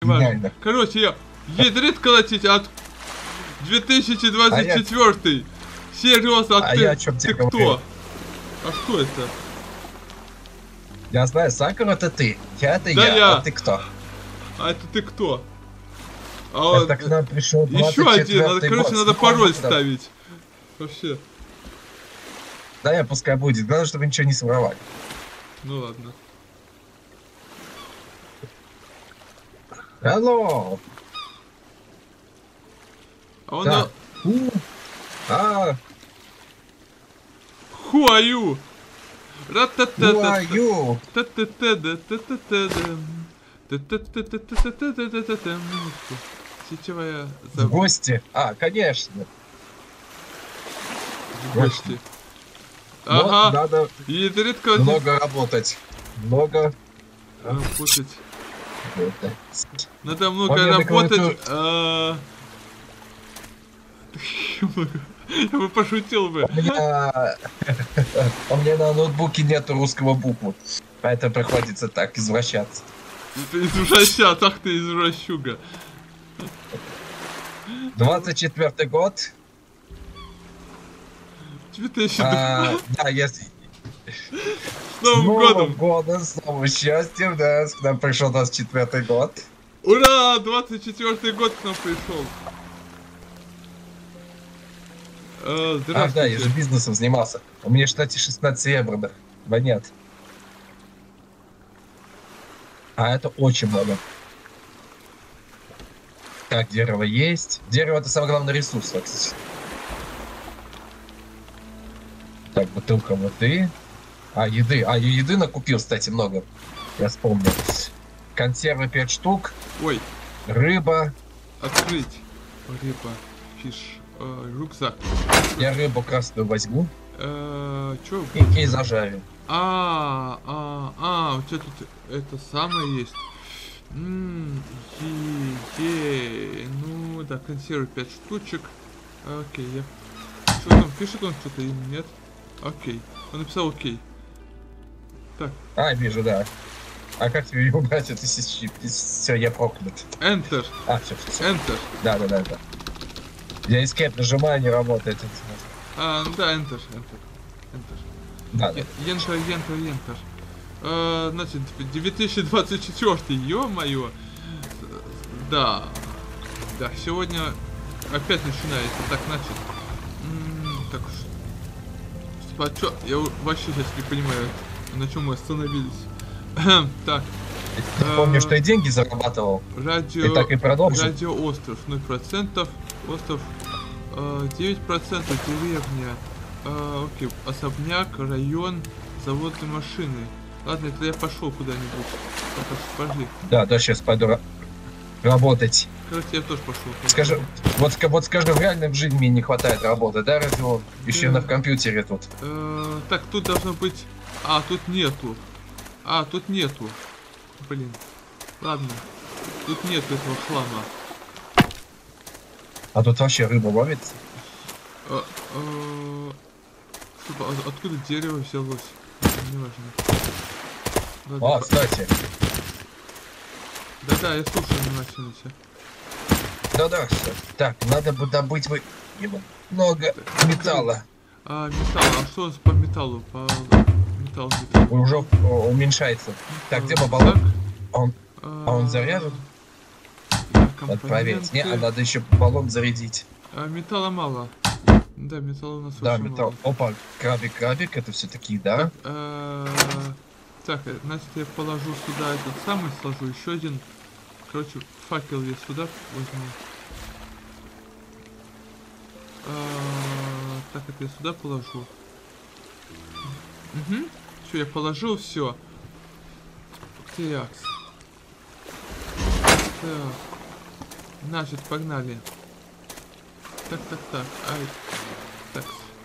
важно. Гениально. Короче, я ядрит колотить от 2024. Серьезно, А ты, я о чем ты тебе кто? говорю? А что это? Я знаю, Сакура это ты. Я это Да я. я. А ты кто? А это ты кто? А Это к нам пришел еще один, надо, 24-й короче, год. надо С Новым пароль годом. ставить. Вообще. Да, я пускай будет. Главное, чтобы ничего не своровали. Ну ладно. Алло! А он... Так. А, Who are you? who are you? Минутку. Сетевая В гости? А, конечно. в гости. Но Ага. надо Ядрит колотить. много работать. Много Работать. работать. Надо много Он мне на работать. Я бы пошутил бы. У меня на ноутбуке нету русского буквы. Поэтому приходится так извращаться. Ты извращат, ах ты извращуга. 24-й год. 2000. Да, если... С Новым годом! годом, с новым счастьем, да, к нам пришел 24-й год. Ура! 24-й год к нам пришел. Ах, да, я же бизнесом занимался. У меня, кстати, 16 евро, да, нет. А это очень много. Так, дерево есть. Дерево — это самый главный ресурс, кстати. Так, бутылка воды. Еды. Я еды накупил, кстати, много. Я вспомнил. Консервы 5 штук. Ой, Рыба. открыть. Рыба, фиш, рюкзак. Я рыбу красную возьму Чё? и зажарю. У тебя тут это самое есть. Ну да, консервы 5 штучек. Окей, я... Что там, пишет он что-то или нет? Окей, он написал окей. Так. Вижу, да. А как тебе его убрать? Это все, я проклят. Enter. Все. Enter. Да. Я escape нажимаю, не работает. Ну да, Enter. Да. Enter. Значит, 2024, ё-моё. Да, сегодня опять начинается. Так, значит. Так, я вообще сейчас не понимаю, на чем мы остановились. Так. Ты помнишь, что я деньги зарабатывал? И так и продолжу. Радиоостров 0%, остров 9%, деревня. Окей, особняк, район, заводы машины. Ладно, это я пошел куда-нибудь. Пошли. Да, сейчас пойду работать. Короче, я тоже пошел. Скажи, вот скажи, в реальной жизни мне не хватает работы, да, разве он еще на в компьютере тут? Так, тут должно быть... тут нету. Блин. Ладно. Тут нет этого хлама. А тут вообще рыба ловится? Откуда дерево взялось? Не важно. Кстати. Да, я слушаю внимательно тебя. Да, все. Так, надо бы добыть много металла. Металл. А что по металлу? Металл. Уже уменьшается. Так, где баллон? Он заряжен? Надо проверить. Надо еще баллон зарядить. Металла мало. Да, металла у нас да, очень металл. мало. Опа, крабик, это все такие, да? Так, значит, я положу сюда этот самый, сложу еще один. Короче, факел я сюда возьму. Так, это я сюда положу. Все, я положил, все. Так. Значит, погнали. Так. Так.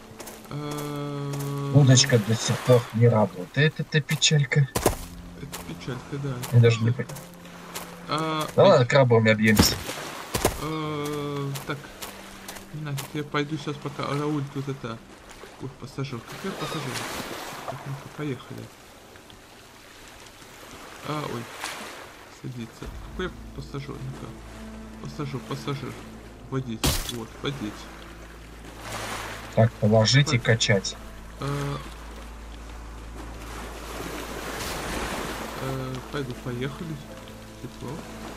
Удочка до сих пор не работает, это печалька. Это печалька, да. Я даже не понимаю. Ладно, крабами объемся. Так. Значит, я пойду сейчас, пока Рауль тут это... Ой, пассажир. Какой пассажир? Так, ну поехали. Ой. Садиться. Какой пассажир? Ну-ка. Пассажир. Водить. Вот, водить. Так, положить и качать. Пойду, поехали. Тепло.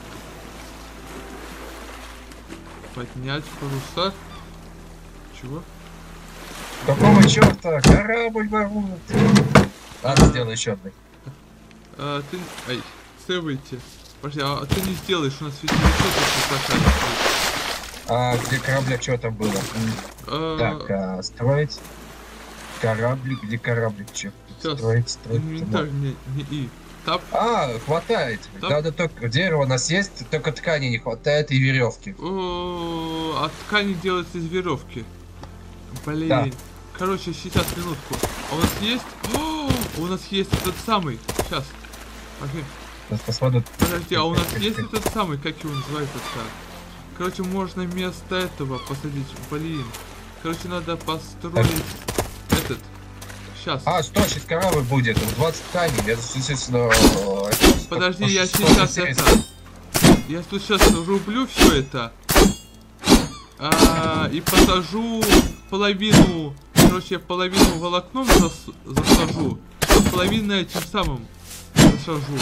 Поднять паруса. Чего? Какого черта? Корабль воруют. Надо сделать еще одну. Ты... Ай, сейвайте. Подожди, а ты не сделаешь, у нас ведь не заканчивается. А где корабля, что там было? Так, строить. Кораблик, где кораблик, что? Строить. Инвентарь не и. Тап. Хватает. Тап. Надо только дерево у нас есть, только ткани не хватает и веревки. А ткани делается из веревки. Блин. Да. Короче, сейчас, минутку. А у нас есть? У нас есть этот самый. Сейчас. Подожди, а у нас есть этот самый, как его называется-то? Короче, можно вместо этого посадить. Блин. Короче, надо построить этот. Сейчас. Стой, сейчас корабль будет. 20 тканей. Это, естественно... Подожди, я сейчас это... Я тут сейчас рублю все это. И посажу половину. Короче, половину волокном засажу. А половину этим самым засажу.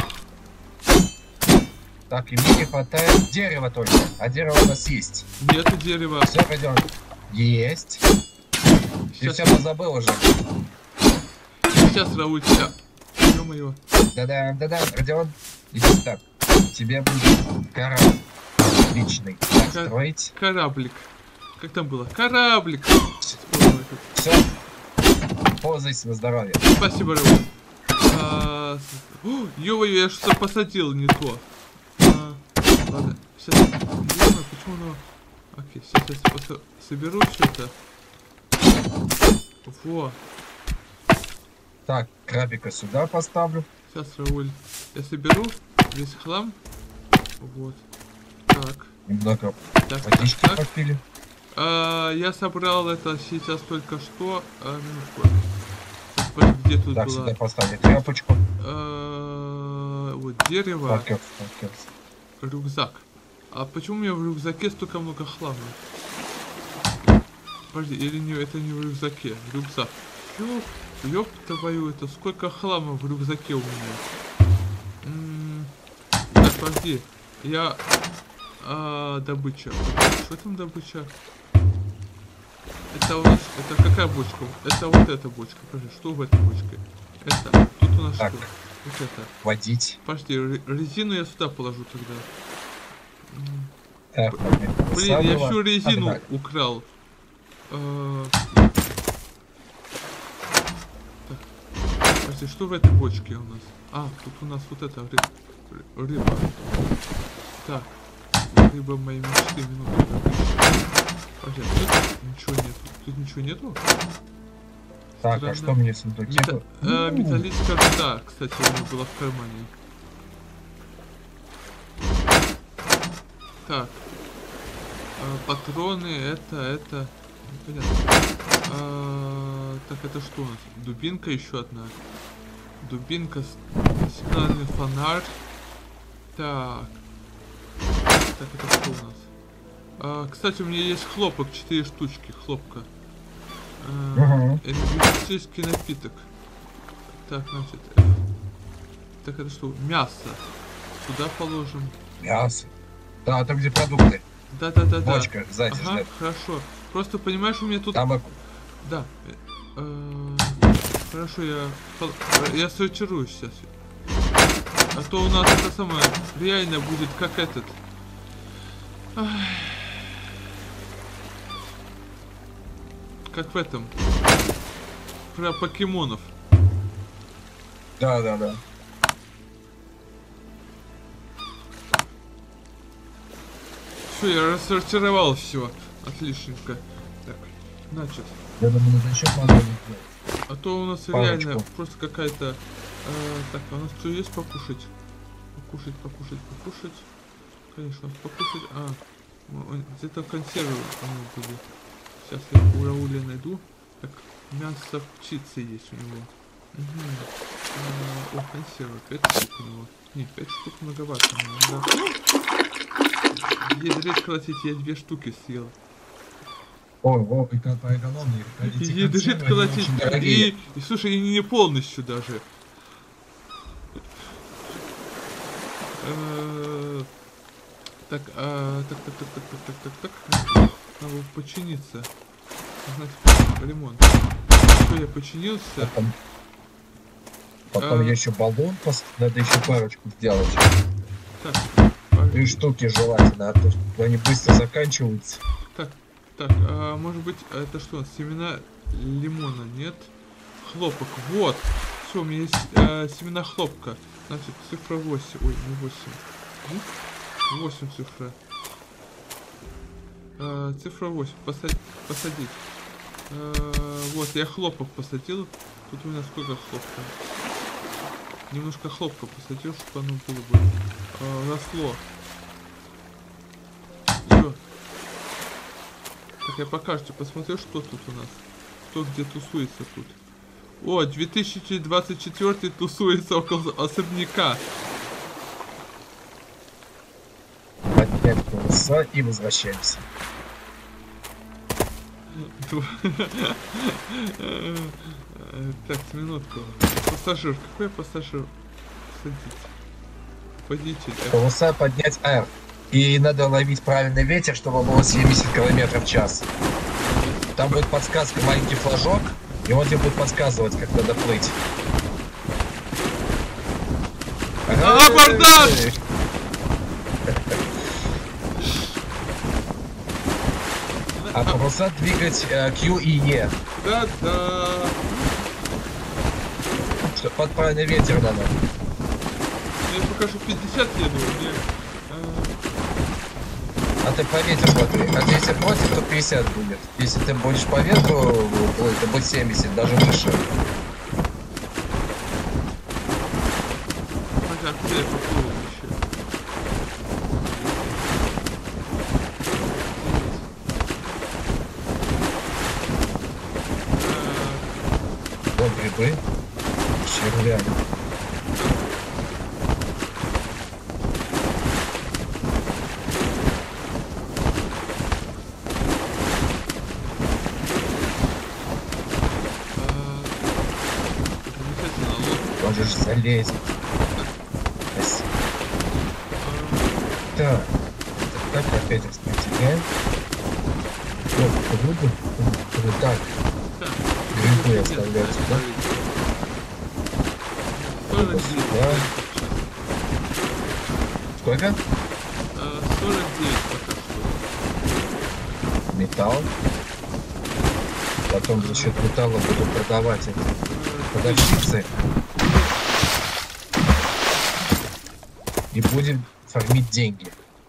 Так, и мне не хватает дерева только. А дерево у нас есть. Нету дерева. Все, пойдем. Есть. Ты все позабыл уже. Сейчас, Рауль, тебя. Ё-моё. Да-да, Родион, иди так. Тебе будет корабль. Отличный. Так, строить. Кораблик. Как там было? Кораблик. Все. Пользуйся на здоровье. Спасибо, Рауль. Ё-моё, я что-то посадил не то. Ладно, сейчас. Почему оно... Окей, сейчас я соберу что-то. Во. Так, крабика сюда поставлю. Сейчас, Рауль, я соберу весь хлам. Вот. Так. Немного Так, водички так. попили. Я собрал это сейчас только что. Минутку. Где тут так, была? сюда поставлю тряпочку. Вот дерево. Паркерс. Рюкзак. А почему у меня в рюкзаке столько много хлама? Подожди, или не, это не в рюкзаке, рюкзак. Ёп твою, это сколько хлама в рюкзаке у меня. Так, подожди. Я... добыча. Что там добыча? Это у нас... Это какая бочка? Это вот эта бочка. Подожди, что в этой бочке? Это. Тут у нас так. что? Вот это. Водить. Подожди, резину я сюда положу тогда. Так, блин, я всю резину украл. Так. Подожди, что в этой бочке у нас? Тут у нас вот это рыба. Так. Рыба моей мечты, минуту. Подожди, тут ничего нету. Тут ничего нету? Так, странно. А что мне в сундуке? Металлическая руда, кстати, у меня была в кармане. Так. Патроны, это... Непонятно. Так, это что у нас? Дубинка еще одна. Дубинка, сигнальный фонарь. Так. Так, это что у нас? Кстати, у меня есть хлопок, 4 штучки, хлопка. Энергетический напиток. Так, значит... Так, это что? Мясо. Сюда положим. Мясо. Да, там где продукты. Да. Бочка сзади. Ага, хорошо. Просто понимаешь, у меня тут... Там... Да. Хорошо, я сортирую сейчас. А то у нас это самое реально будет как этот. Как в этом. Про покемонов. Да. Все, я рассортировал все. Отличненько. Так, значит. Я думаю, надо еще подумать. А то у нас Парочку. реально просто какая-то... так, а у нас что есть покушать? Покушать. Конечно, покушать... где-то консервы были. Сейчас я у Рауля найду. Так, мясо птицы есть у него. Угу. О, консервы, 5 штук у него. Не, 5 штук многовато. Да. Ядрить колотить, я 2 штуки съел. О, поэкономнее. Эти Ядрить консервы, они колотить. очень дорогие. И слушай, и не полностью даже. Так, так. Надо починиться. Значит, ремонт. Все, я починился. Потом я еще баллон, надо еще парочку сделать. Так, 3 штуки желательно, а то они быстро заканчиваются. Так, может быть, это что у нас? Семена лимона, нет? Хлопок, вот. Все, у меня есть семена хлопка. Значит, цифра 8. Ой, не 8. 8 цифра. Цифра 8. Посадить. Вот, я хлопок посадил. Тут у меня сколько хлопка? Немножко хлопка посадил, чтобы оно было бы росло. Всё. Так, я покажу, посмотрю, что тут у нас. Кто где тусуется тут. О, 2024 тусуется около особняка. Поднять паруса и возвращаемся. Так, минутку. Пассажир. Какой пассажир? Садитесь. Водитель. Паруса поднять R. И надо ловить правильный ветер, чтобы было 70 км в час. Там будет подсказка, маленький флажок, и он тебе будет подсказывать, как надо плыть. Абордаж! А паруса двигать Q и E. Да-да. Что под правильный ветер надо. Я покажу 50 еду. Мне, А ты по ветру смотри. А ты если против, то 50 будет. Если ты будешь по ветру, это будет 70, даже выше. Хотя, где я поплыл еще? Вот грибы. Червяк. Можешь залезть. Спасибо. Так. Так, опять распределяем. Вот, грибы. Так. Грибы оставляю сюда. Да. Сколько? 49 пока что. Металл. Потом за счет металла буду продавать это. Продавщицы. И будем фармить деньги.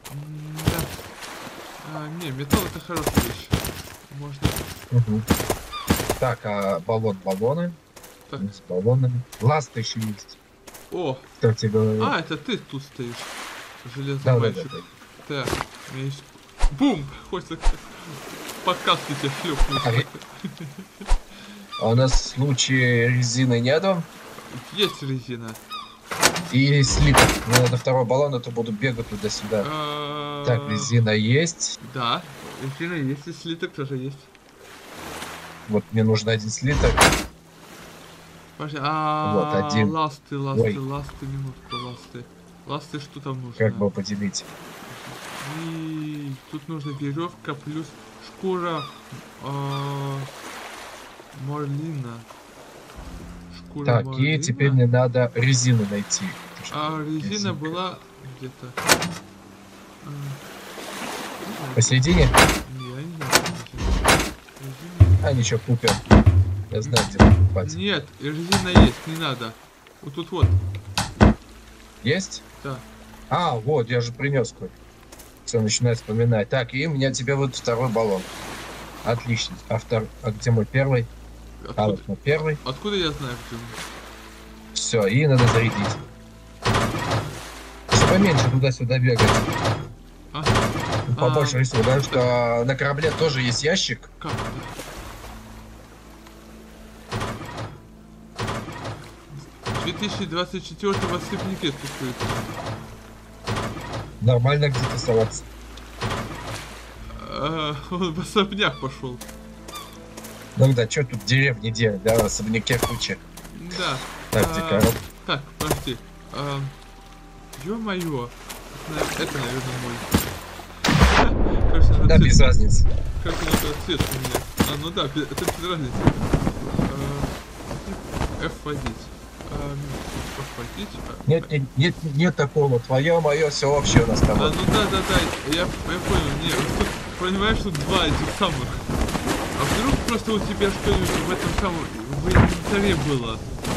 Да. Не, металл это хорошая вещь. Можно. Угу. Так, а баллоны? Так. С баллонами. Ласты еще есть. О! Кстати говоря. А, это ты тут стоишь. Железный Да. мальчик. Так, у меня есть... Бум! Хочется подкаст у тебя шлепнуть. А у нас в случае резины нету. Есть резина. И слиток. Мне надо второй баллон, а то буду бегать туда-сюда. Так, резина есть. Да, резина есть, и слиток тоже есть. Вот мне нужен один слиток. Подожди, Вот один. ласты, Ой. минутку, ласты. Ласты, что там нужно? Как бы поделить? И тут нужна веревка плюс шкура марлина. Шкура Так, марлина. и теперь мне надо резину найти. Резина Резинка. была где-то. Посередине? Я не знаю. Резина. А, ничего, купим. Я знаю, где покупать. Нет, резина есть, не надо. Вот тут вот. Есть? Да. А, вот, я же принес кое. Все, начинаю вспоминать. Так, и у меня тебе вот второй баллон. Отлично. А где мой первый? А вот мой первый. Откуда я знаю, где он? Все, и надо зарядить. Все поменьше туда-сюда бегать. Побольше рисую, потому что на корабле тоже есть ящик. Как? 2024 2024 в особняке тусуется. Нормально где тусоваться. Он в особняк пошел. Ну да, что тут деревни делать, да, в особняке куча. Да. Так, дикарок. Так, подожди. Ё-моё. Это, наверное, мой. Кажется, Да, цвет. без разницы. Как надо цвет у меня? Ну да, это без разницы. F водить. Нет такого. Твое, мое, все общее у нас там. Ну да, я понял. Нет, тут, понимаешь, тут два этих самых. А вдруг просто у тебя что-нибудь в этом самом, в инвентаре было?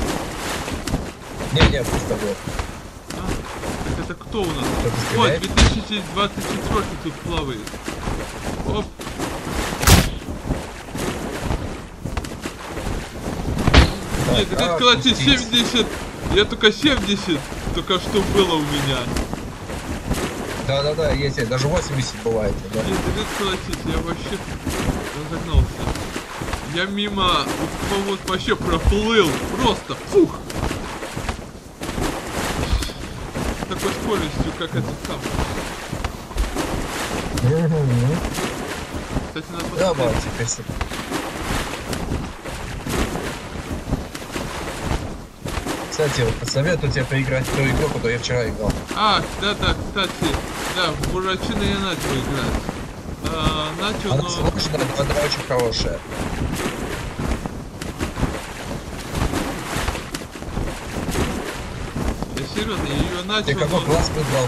Не, просто было. Так это кто у нас? Кто-то Ой, стреляет? 2024 тут плавает. Оп. Нет, это колотить 70. Я только 70. Только что было у меня. Да, есть, даже 80 бывает. Да. Нет, это колотить, я вообще разогнался. Я мимо вот вообще проплыл. Просто. Фух. С такой скоростью, как этот сам. Кстати, надо посмотреть. Давай, теперь. Кстати, вот посоветую тебе поиграть в ту игру, которую я вчера играл. Да, кстати, да, в Буратино я начал играть. Начал, Она но... сложная, но она очень хорошая. Я серьезно, я ее начал, Ты какой класс выбрал?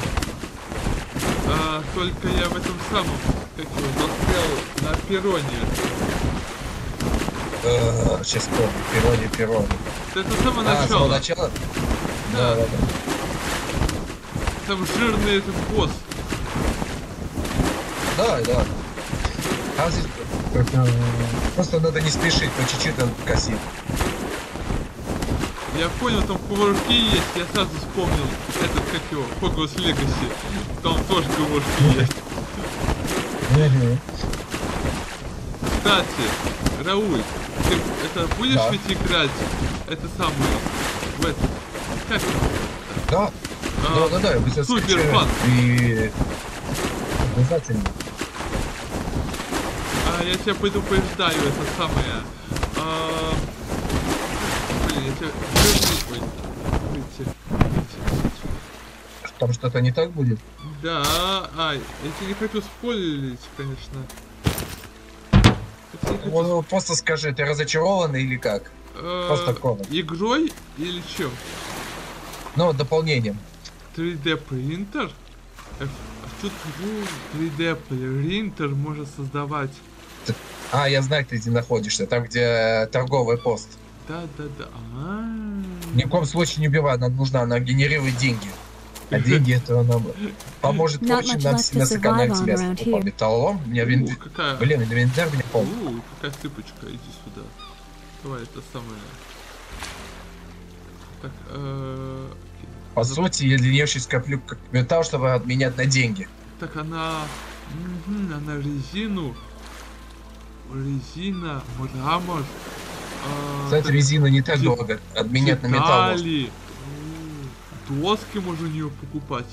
только я в этом самом, как его, застрял на перроне. Сейчас помню, перроне. Это самое Самого начало. начала? Да. Там жирный этот босс. Да. А здесь просто надо не спешить, по чуть-чуть надо косить. Я понял, там кувырки есть, я сразу вспомнил этот, как его, Hogwarts Legacy. Там тоже кувырки есть. Кстати, Рауль, ты это будешь ведь играть? Это самое, в этот, как это? Да, я быстро Супер фан. И обязательно. Я тебя предупреждаю, это самое. Блин, я тебя... Ой, выйти. Там что-то не так будет? Да, я тебе не хочу спойлерить, конечно. Ну, просто скажи, ты разочарован или как? Просто коротко. Игрой или чем? Ну, дополнением. 3D принтер? Тут 3D принтер может создавать. Я знаю, ты где находишься, там, где торговый пост. Да. Ни в коем случае не убивай, нам нужна, она генерирует деньги. А деньги это нам поможет очень нам сильно сэкономить место. Опа, металлолом, у меня какая... Блин, инвентарь меня полный. Какая цыпочка, иди сюда. Давай, это самое. Так, По сути, я для нее сейчас коплю как металл, чтобы обменять на деньги. Так, она резина, мрамор. Кстати, резина не так дорого, обменять на металл. Доски можно у нее покупать.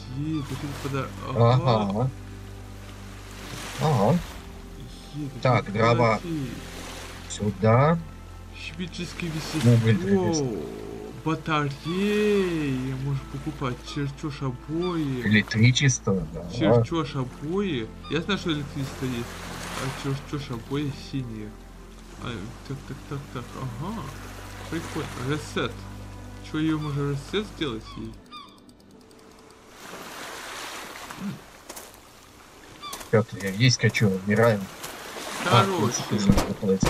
Ага. Так, дрова. Сюда. Химический вещество. Батареи. Можно покупать. Чертеж обои. Электричество, да. Чертеж обои. Я знаю, что электричество есть. Чертеж обои синие. Так. Ага. Прикольно. Ресет. Что, ее можно ресет сделать ей? Пётр, я есть хочу, умираем. Короче.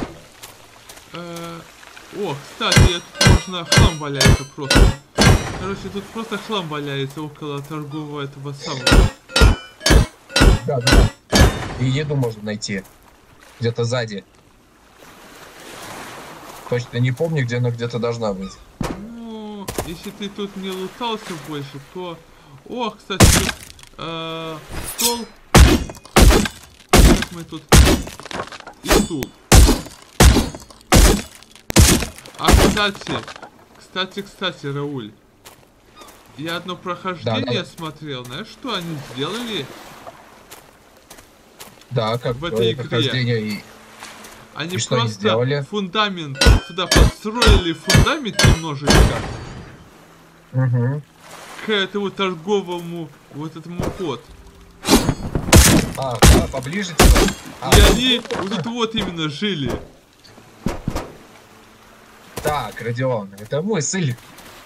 Кстати, тут можно хлам валяется просто. Короче, тут просто хлам валяется около торгового этого самого. Да. И еду можно найти. Где-то сзади. Точно не помню, где она где-то должна быть. Ну, если ты тут не лутался больше, то... Кстати, тут... стол. Как мы тут... И стул. Кстати, Рауль, Я одно Да, прохождение да, смотрел, знаешь, что они сделали да, как в этой игре? прохождение Они и что они просто сделали? фундамент сюда подстроили фундамент немножечко Угу. к этому торговому вот этому вход. А, да, поближе туда. И они вот тут вот именно жили. Так, Родион, это мысль.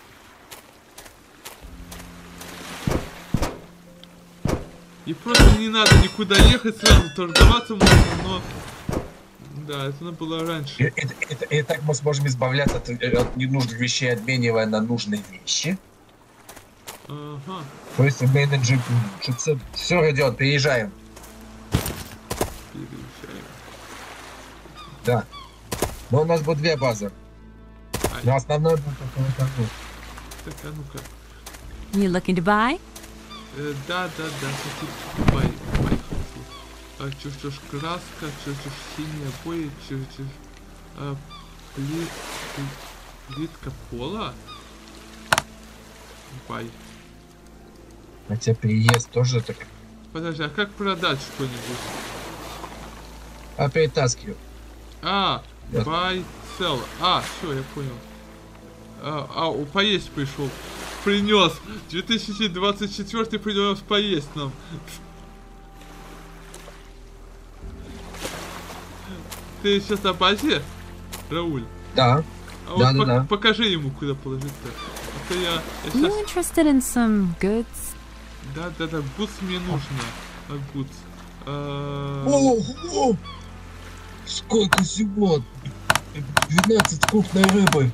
И просто не надо никуда ехать, сразу торговаться можно, но... Да, это надо было раньше. И так мы сможем избавляться от ненужных вещей, обменивая на нужные вещи. Ага. То есть менеджер улучшится. Все, Родион, переезжаем. Переезжаем. Да. Но у нас будет две базы. Ай, Но основной будет только вот одну. так, а ну-ка. You looking to buy? Да, хочу бай хочу. А, чё ж краска, чё ж синие обои, чё плитка пола. Бай. Хотя переезд тоже так. Подожди, а как продать что-нибудь? А перетаскиваю. А, Я- buy, sell. А, все, я понял. Поесть пришел. Принес. 2024 принес поесть нам. Ты сейчас на базе, Рауль? Да. А вот Да. покажи ему, куда положить-то. А то я You сейчас... interested in some goods? Да, бутс мне нужно. Бутс. Ого! Сколько всего? 12 крупной рыбы.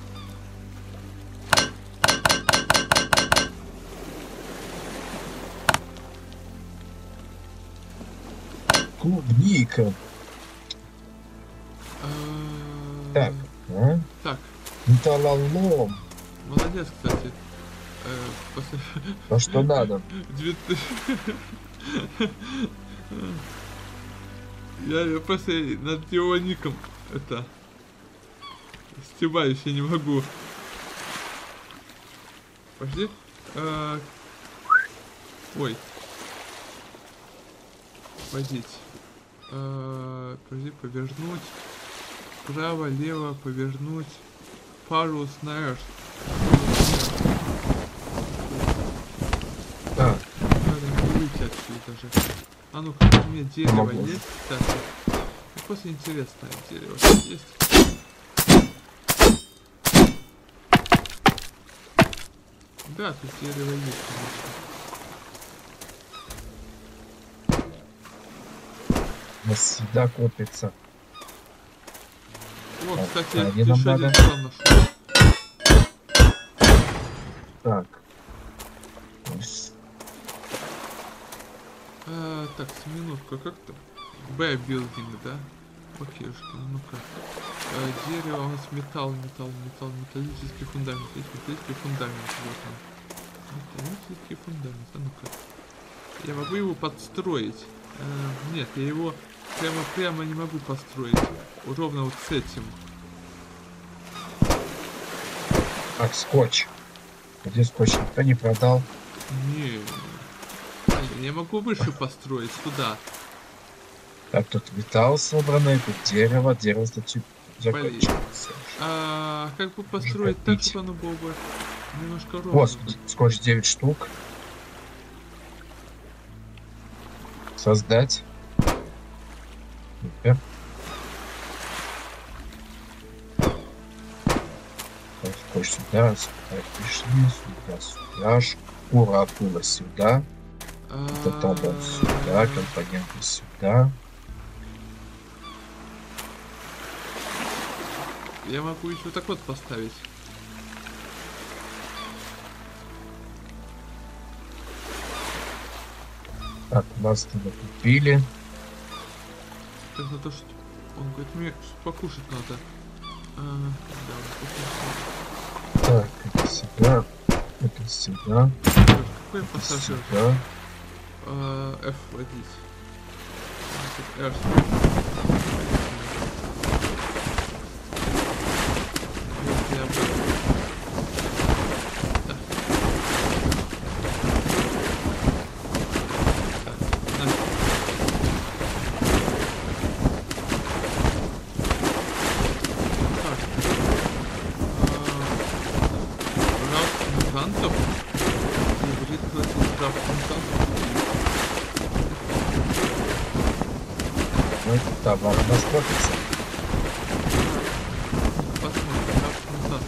Клубника. Так. А? Так, Металлолом. молодец, кстати. После... А что надо? 2000. Я просто над его ником это стебаюсь, я не могу. Подожди. Ой. Водить. Подожди, повернуть. Право, лево, повернуть. Парус, наверх. Так. Надо не выйти отсюда даже. А ну-ка, у меня дерево Могу. есть, кстати. Ну, просто интересное дерево есть. Да, тут дерево есть, конечно. У нас всегда копится. Вот, Так, кстати, не нам еще надо. один план нашел. Так. Так, с минутку, как там? Б-билдинг, да? Окей, что, ну-ка. Дерево, у нас металлический фундамент. Есть металлический фундамент, вот он. Металлический фундамент, а ну-ка. Я могу его подстроить? Нет, я его прямо не могу построить. Ровно вот с этим. Так, скотч. Где скотч? Никто не продал. Не, я могу выше построить, туда. Так, тут металл собранный, тут дерево. Дерево, кстати, закончилось. Как бы построить так, Накопить. чтобы оно было бы немножко ровно. Вот, скотч 9 штук. Создать. Ну-ка. Так, скотч сюда, сюда пришли, сюда. Шкура акула сюда. Это табан сюда, компоненты сюда. Я могу еще так вот поставить. Так, нас туда купили. Так за то, что он говорит, мне покушать надо. Да, покушать. Так, это сюда. Это сюда. Какой Это пассажир? сюда. F водить. R. Ну, товар у нас копится. Посмотрим, как назад.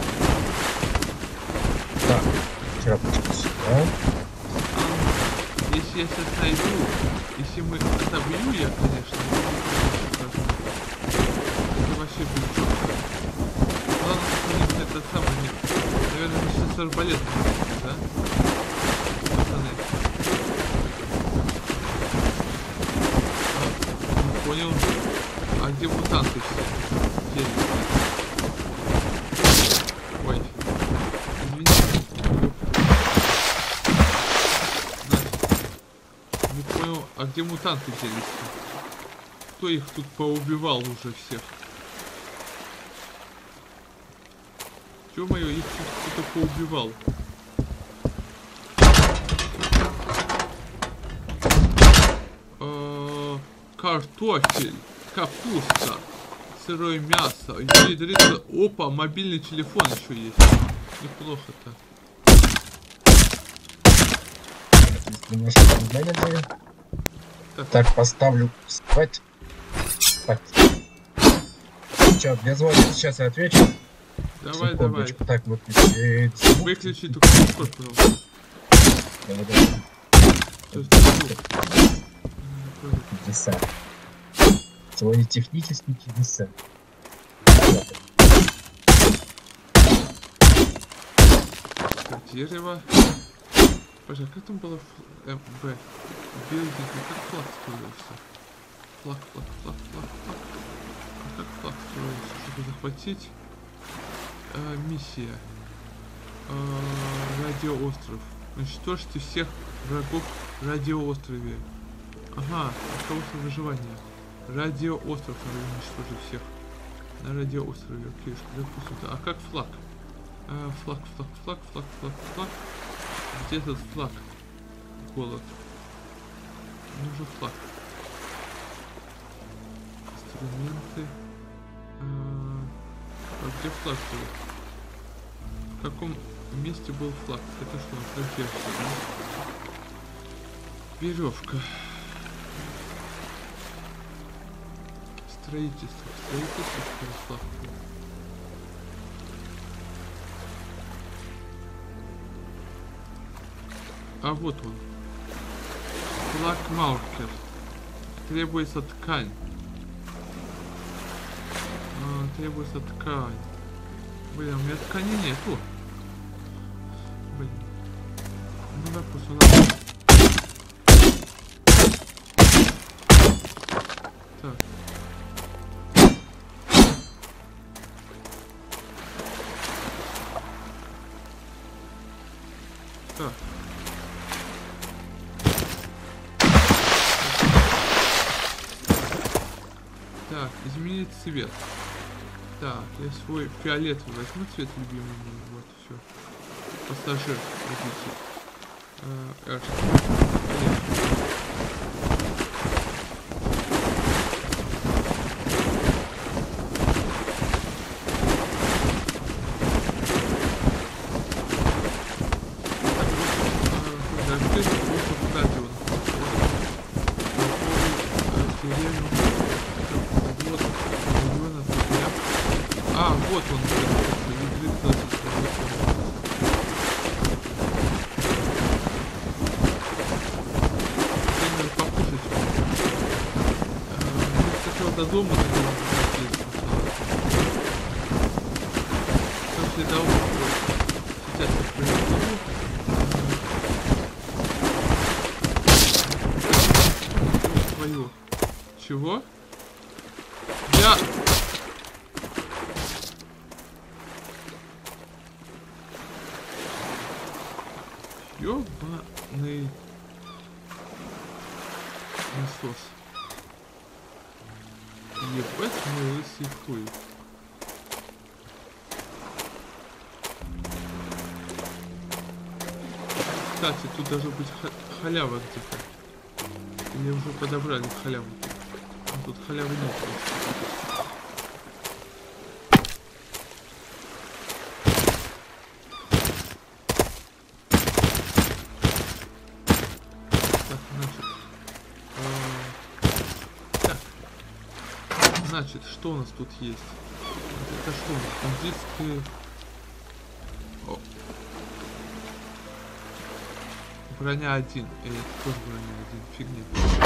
Так, тряпочку сюда. Если я сейчас найду, если мы отобью я, конечно, это вообще будет четко. Главное, что у них это самое нет. Наверное, мы сейчас арбалет будем, да? Пацаны. Не понял. А где мутанты все? Где они? Ой. Извините. Не понял, а где мутанты делись? Кто их тут поубивал уже всех? Ё-моё, их тут кто-то поубивал. Картофель, капуста, сырое мясо, ядрица. Опа, мобильный телефон еще есть. Неплохо-то. Немножко менеджеры. Так, поставлю спать. Спать. Сейчас, мне звонят, сейчас я отвечу. Давай, Секундочку. давай. Так, выключи звук. Выключи только Дискорд, пожалуйста. Давай. То есть, ну, Чудеса. Сегодня технические чудеса. дерево. Боже, а как там было МБ? Билдинг, как флаг строился? Флаг. А как флаг строился? Чтобы захватить? Миссия. Радиоостров. Уничтожьте всех врагов в радиоострове. Ага, руководство выживания. Радиоостров надо уничтожить всех. На радиоострове. Окей, допустим. А как флаг? Флаг. Где этот флаг? Голод. Нужен флаг. Инструменты. А где флаг был? В каком месте был флаг? Это что? Трансверсия, да? Веревка. Строительство, что флаг был. А вот он. Флаг-маркер. Требуется ткань. Требуется ткань. Блин, у меня ткани нету. Блин. Ну да, просто надо. Так. Так. Так, изменить цвет. Так, я свой фиолетовый возьму цвет любимый. Вот, все. Пассажир, водитель. Вот он, покушать. Сначала до дома, после того, сейчас я произведу. Твою. Чего? Я... Ёбаный насос. Ебать мой лысый хуй. Кстати, тут должна быть халява где-то. Или уже подобрали халяву. А тут халявы нет просто. Значит, что у нас тут есть? Это что у нас? Бандитские... О. Броня 1. Это тоже броня 1. Фигня.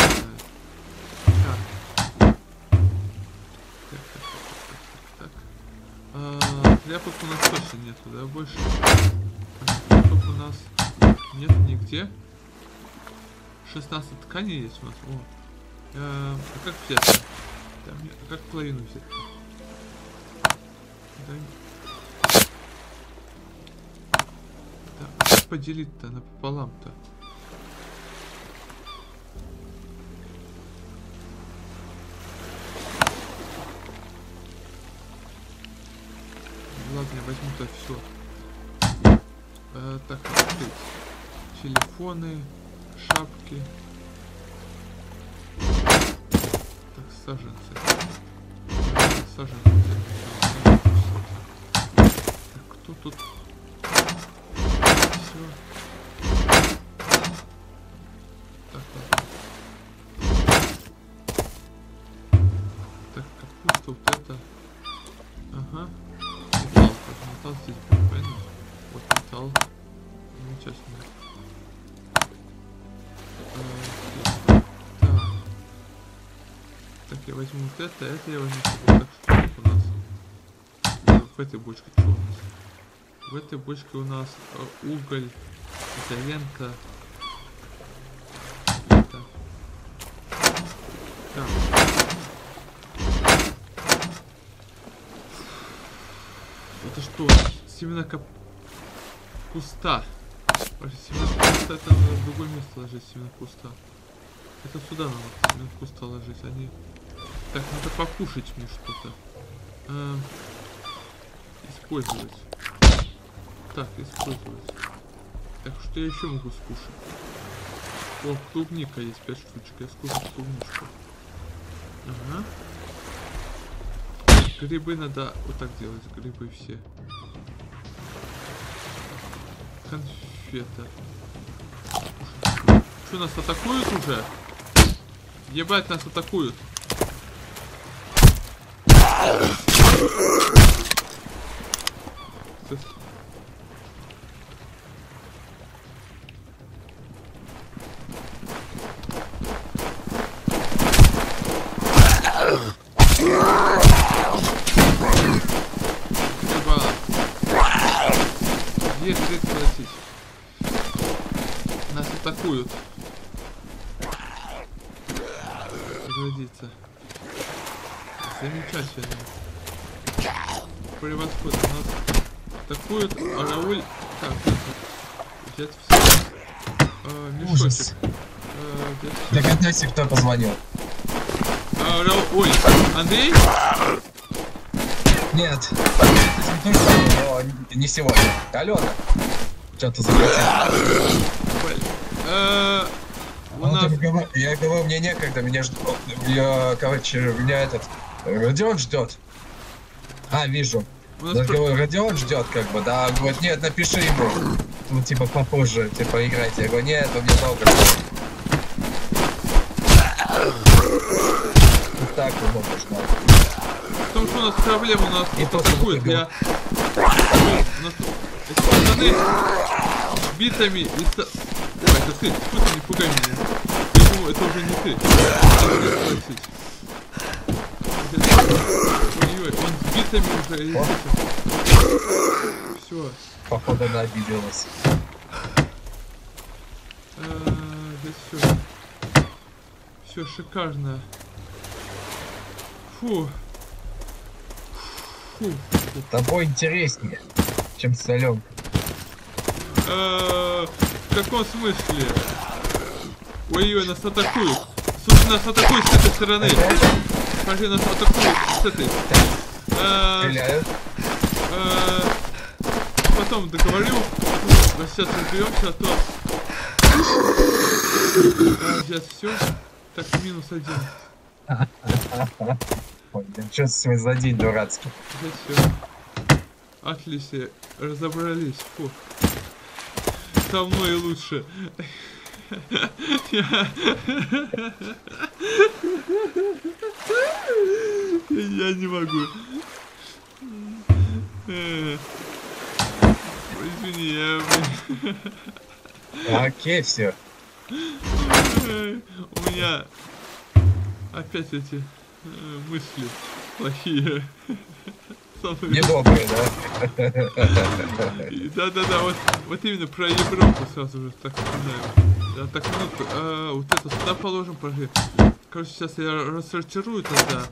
Так. Тряпок у нас точно нету, да? Больше. Тряпок у нас нет нигде. 16 тканей есть у нас. О. А как взять? Как половину взять? Да, как поделить-то напополам-то? Ладно, я возьму-то все. Так, открыть. Телефоны, шапки. Так, саженцы. Саженцы. Так, кто тут? Все. Так, ладно. Так, капуста, вот это. Ага. Металл, металл здесь будет, правильно? Вот металл. Замечательно. Так. Так, я возьму вот это я возьму с собой. Так, что тут у нас? В этой бочке что у нас? В этой бочке у нас уголь, изолента. Так. Так. Это что? Семена куста. Семена куста, это надо в другое место ложить, семена куста. Это сюда надо семена куста ложить, они... Так, надо покушать мне что-то. Использовать. Так, использовать. Так, что я еще могу скушать? О, клубника есть 5 штучек, я скушаю клубничку. Ага. Грибы надо вот так делать, грибы все. Конфета. Что, нас атакуют уже? Ебать, нас атакуют. Нас атакуют. Пригодится. Замечательно. Превосходно. Нас атакуют. Рауль. Так, взять все. Мешочек. Догадайся, кто позвонил. Ой, Андрей? Нет. Не сегодня. Алена. Что-то захотел. Я говорю, мне некогда, меня ждут. Короче, меня этот Родион ждет. А, вижу. Я говорю, Родион ждет, как бы, да. Он говорит, нет, напиши ему. Ну, типа, попозже, типа, играйте. Я говорю, нет, он мне долго ждет. Вот так вот можно. В том, что у нас проблема, у нас атакует. Я... У нас эти пацаны с битами и... Ой, это ты, что-то не пугай меня. Я думаю, это уже не ты. Ой-ой, он с битами уже. Все. Походу она обиделась. Здесь все. Все шикарно. Фу. Фу. Тобой интереснее, чем с Аленкой. В каком смысле? Ой-ой, нас атакуют. Слушай, нас атакуют с этой стороны. Скажи, нас атакуют с этой. Стреляют. Потом договорю. Сейчас разберемся, а то... Сейчас все. Так, -1. Ой, да что с за день дурацкий. Здесь все. Отлично. Разобрались. Фу. Со мной лучше. Я не могу. Извини, я... Окей, все. У меня опять эти мысли плохие. Недобрые, да? Да-да-да, вот именно про Европу сразу же так вспоминаю. Да, так, минутку, вот это сюда положим, пожалуй. Короче, сейчас я рассортирую тогда.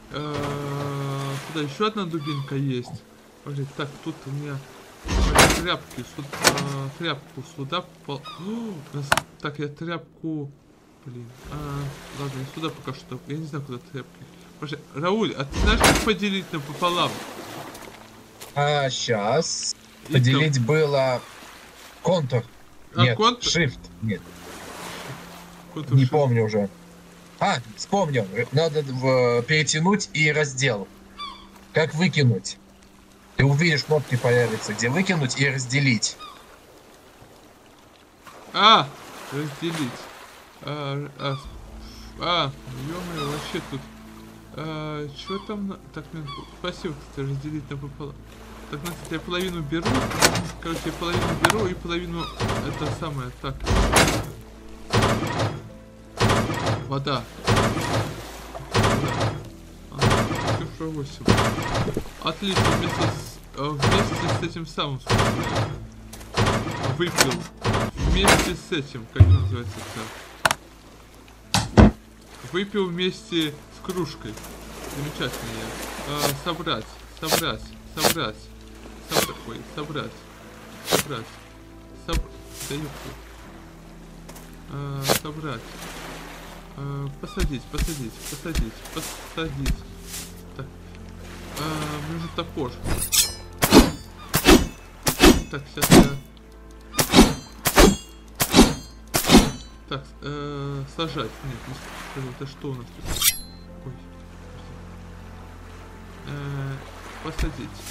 Сюда еще одна дубинка есть. Пожалуй, так, тут у меня тряпки, тряпку сюда так, я тряпку... Блин, ладно, я сюда пока что... Я не знаю, куда тряпки. Пожалуй, Рауль, а ты знаешь, как поделить напополам? Сейчас. Поделить было... Контур. Нет, контур? Shift. Нет. Контур, не shift. помню уже. Вспомнил. Надо перетянуть и раздел. Как выкинуть? Ты увидишь, кнопки появятся, где выкинуть и разделить. Разделить. Ё-моё, вообще тут. Чё там? Так, спасибо, кстати, разделить напополам. Так, значит, я половину беру. Короче, я половину беру и половину... Это самое, так. Вода. Цифра 8. Отлично, вместе с этим самым выпил. Вместе с этим, как называется это? Выпил вместе с кружкой. Замечательно. Собрать. Ой, собрать. Да ёпта. Собрать. Посадить. Так. Мне же топор. Так, сейчас я... Так, сажать. Нет, это что у нас тут? Ой. Посадить.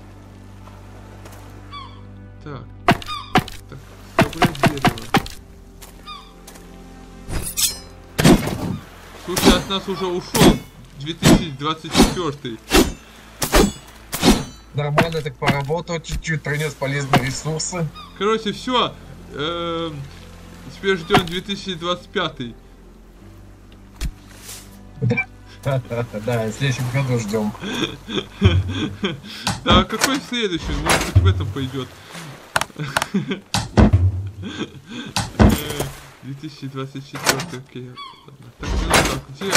Так, собрать дерево. Слушай, от нас уже ушел 2024. Нормально так поработал, чуть-чуть принес полезные ресурсы. Короче, все. Теперь ждем 2025. Да, в следующем году ждем. Да, какой следующий? Может быть, в этом пойдет. 2024, окей. Так, где?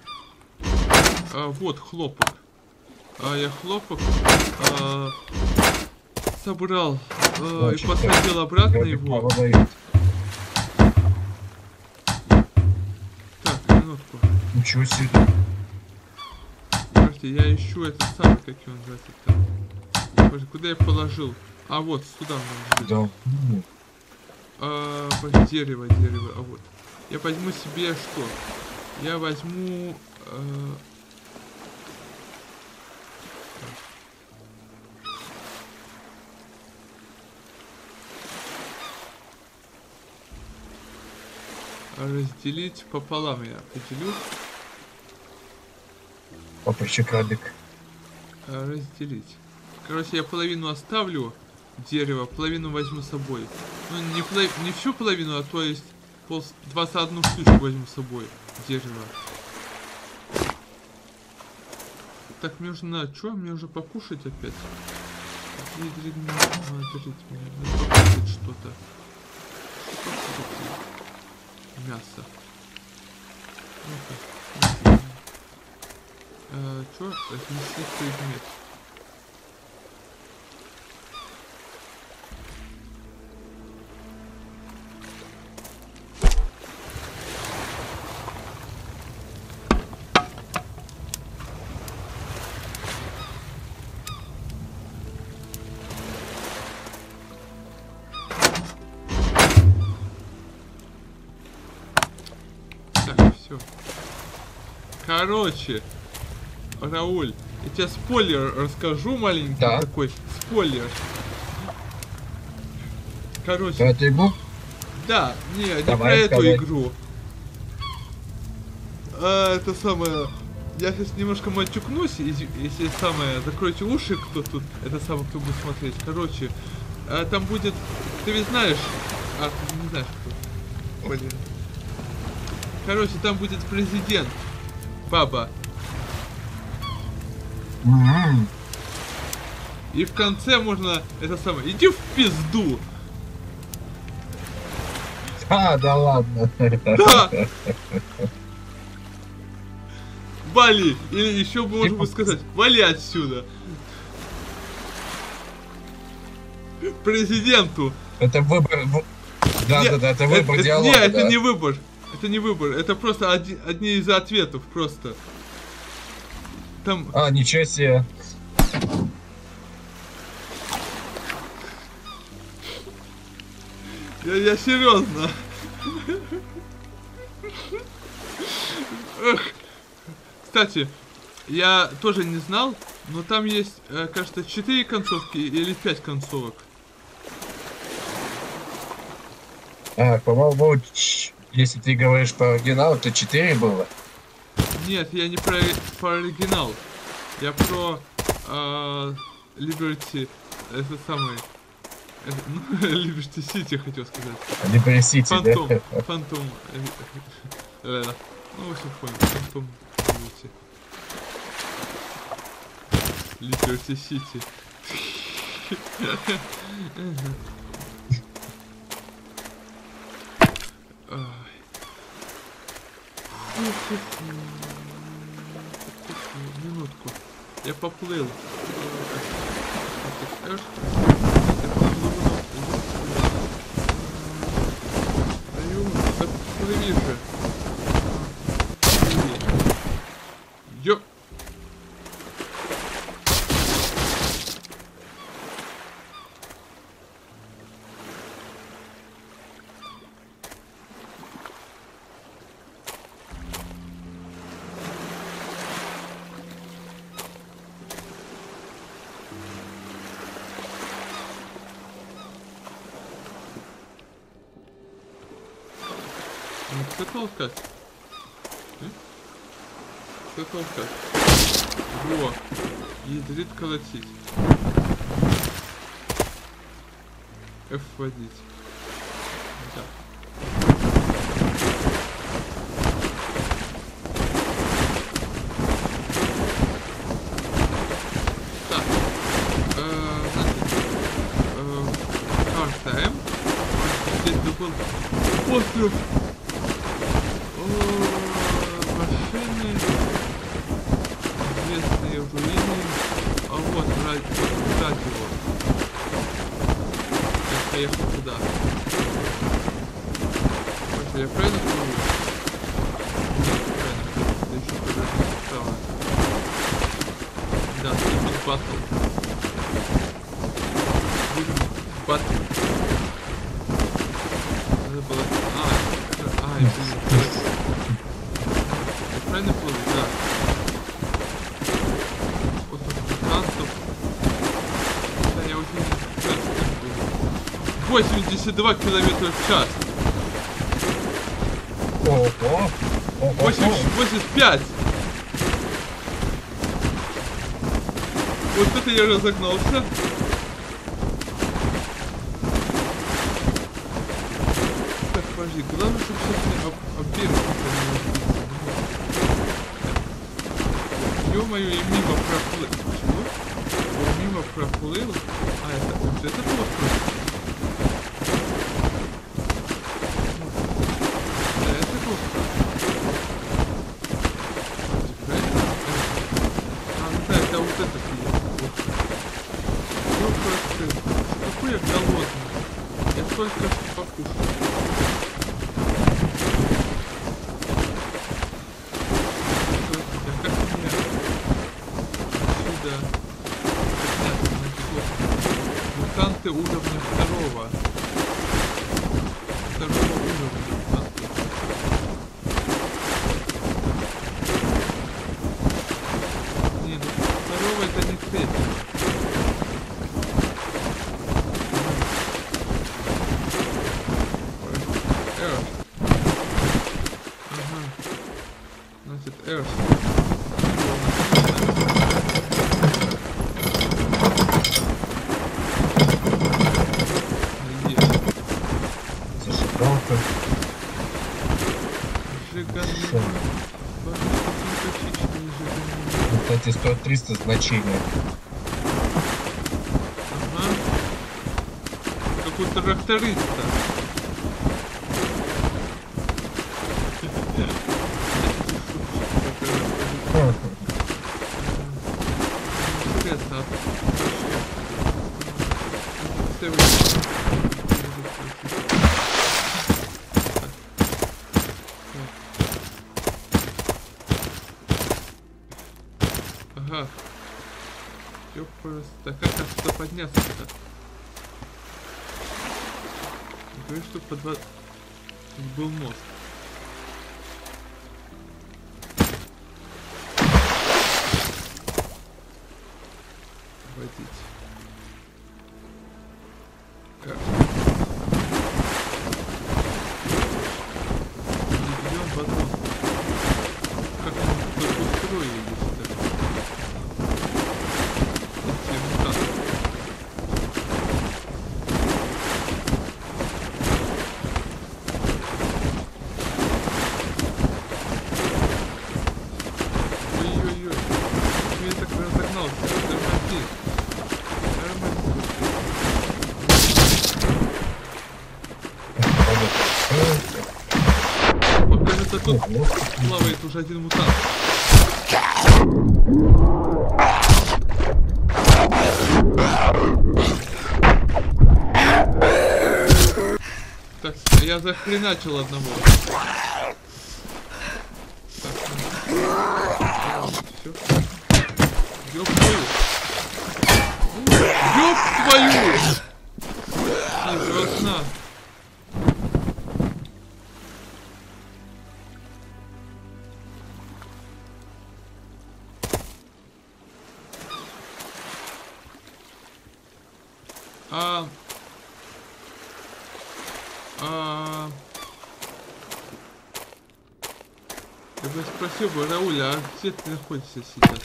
Вот хлопок. Я хлопок собрал и посадил обратно его. Так, минутку. Ничего себе. Подожди, я ищу этот самый, как его называется. Подожди, куда я положил? Вот, сюда надо. Да. Дерево, вот. Я возьму себе что? Я возьму... Разделить пополам я поделю. Папа, крабик. Разделить. Короче, я половину оставлю дерева, половину возьму с собой. Ну, не всю половину, а то есть 21 штучку возьму с собой дерева. Так, мне нужно... Чё? Мне уже покушать опять? Держите меня. Надо покушать что-то. Что покушать? Мясо. Чё? Разнеси предмет. Все. Короче, Рауль, я тебе спойлер расскажу маленький, да. Такой спойлер. Короче. Да, не про Давай, эту давай. игру. Это самое... Я сейчас немножко матюкнусь, если самое... Закройте уши, кто тут... Это самое, кто будет смотреть. Короче, там будет... Ты ведь знаешь... А, ты не знаешь, кто. Блин. Короче, там будет президент. Баба. И в конце можно... Это самое... Иди в пизду! А, да ладно. Да! Вали! Или еще можно бы сказать, вали отсюда! Президенту! Это выбор... Да, это выбор диалога. Нет, это да. не выбор. Это не выбор. Это просто одни из ответов. Просто. Там... А, ничего себе. Я серьезно. Эх. Кстати, я тоже не знал, но там есть, кажется, 4 концовки или 5 концовок. А, по-моему, если ты говоришь по оригиналу, то 4 было. Нет, я не про оригинал. Я про Liberty, это самый... Liberty City, хотел сказать. Liberty City, Фантом, да? Фантом. Ну, в общем, понял. Фантом Liberty City. Минутку. Я поплыл. Плыви же. Ёп. Что толкать? Что толкать? Во! Ядрит колотить. F вводить. Да. Так. Значит, карта М. Здесь был остров. Машины, известные руины, а вот радио. Я поехал туда. Может, я правильно говорю? Нет, правильно, это еще повернуть справа. Да, тут батл. Батл. Надо было... Правильно плыл? Да. Вот танцев. Да, я очень не 82 километра в час. Ого. 85. Вот это я разогнался. Так, подожди, главное, чтобы все-таки оббегать. Ё-моё, и мимо проплыл. Чего? Он мимо проплыл? А, это вот этот остров. Да, это остров. Правильно? А, ну да, это вот этот остров. Ну, просто... Какой я голодный. Я только что покушал. Мутанты уровня второго уровня мутанты. Не, ну второго это не третьего. Эрс. Зажигалка. Жиганный. Симпатичный жиганный. Вот эти стоят 300 значения. Ага. Как у тракториста. Интересно, ага. Ёпрст. Так как нас сюда подняться-то? Говорю, что под тут был мост. Водить. Как? Идем потом. Как мы тут устроились-то? Ой-ой-ой. Я так разогнался. Тормози. Кажется, тут плавает уже один мутант. Так, я захреначил одного. Так, все. Ёб твою! Ёб твою! Из окна. Я бы спросил бы, Рауля, а где ты находишься сейчас?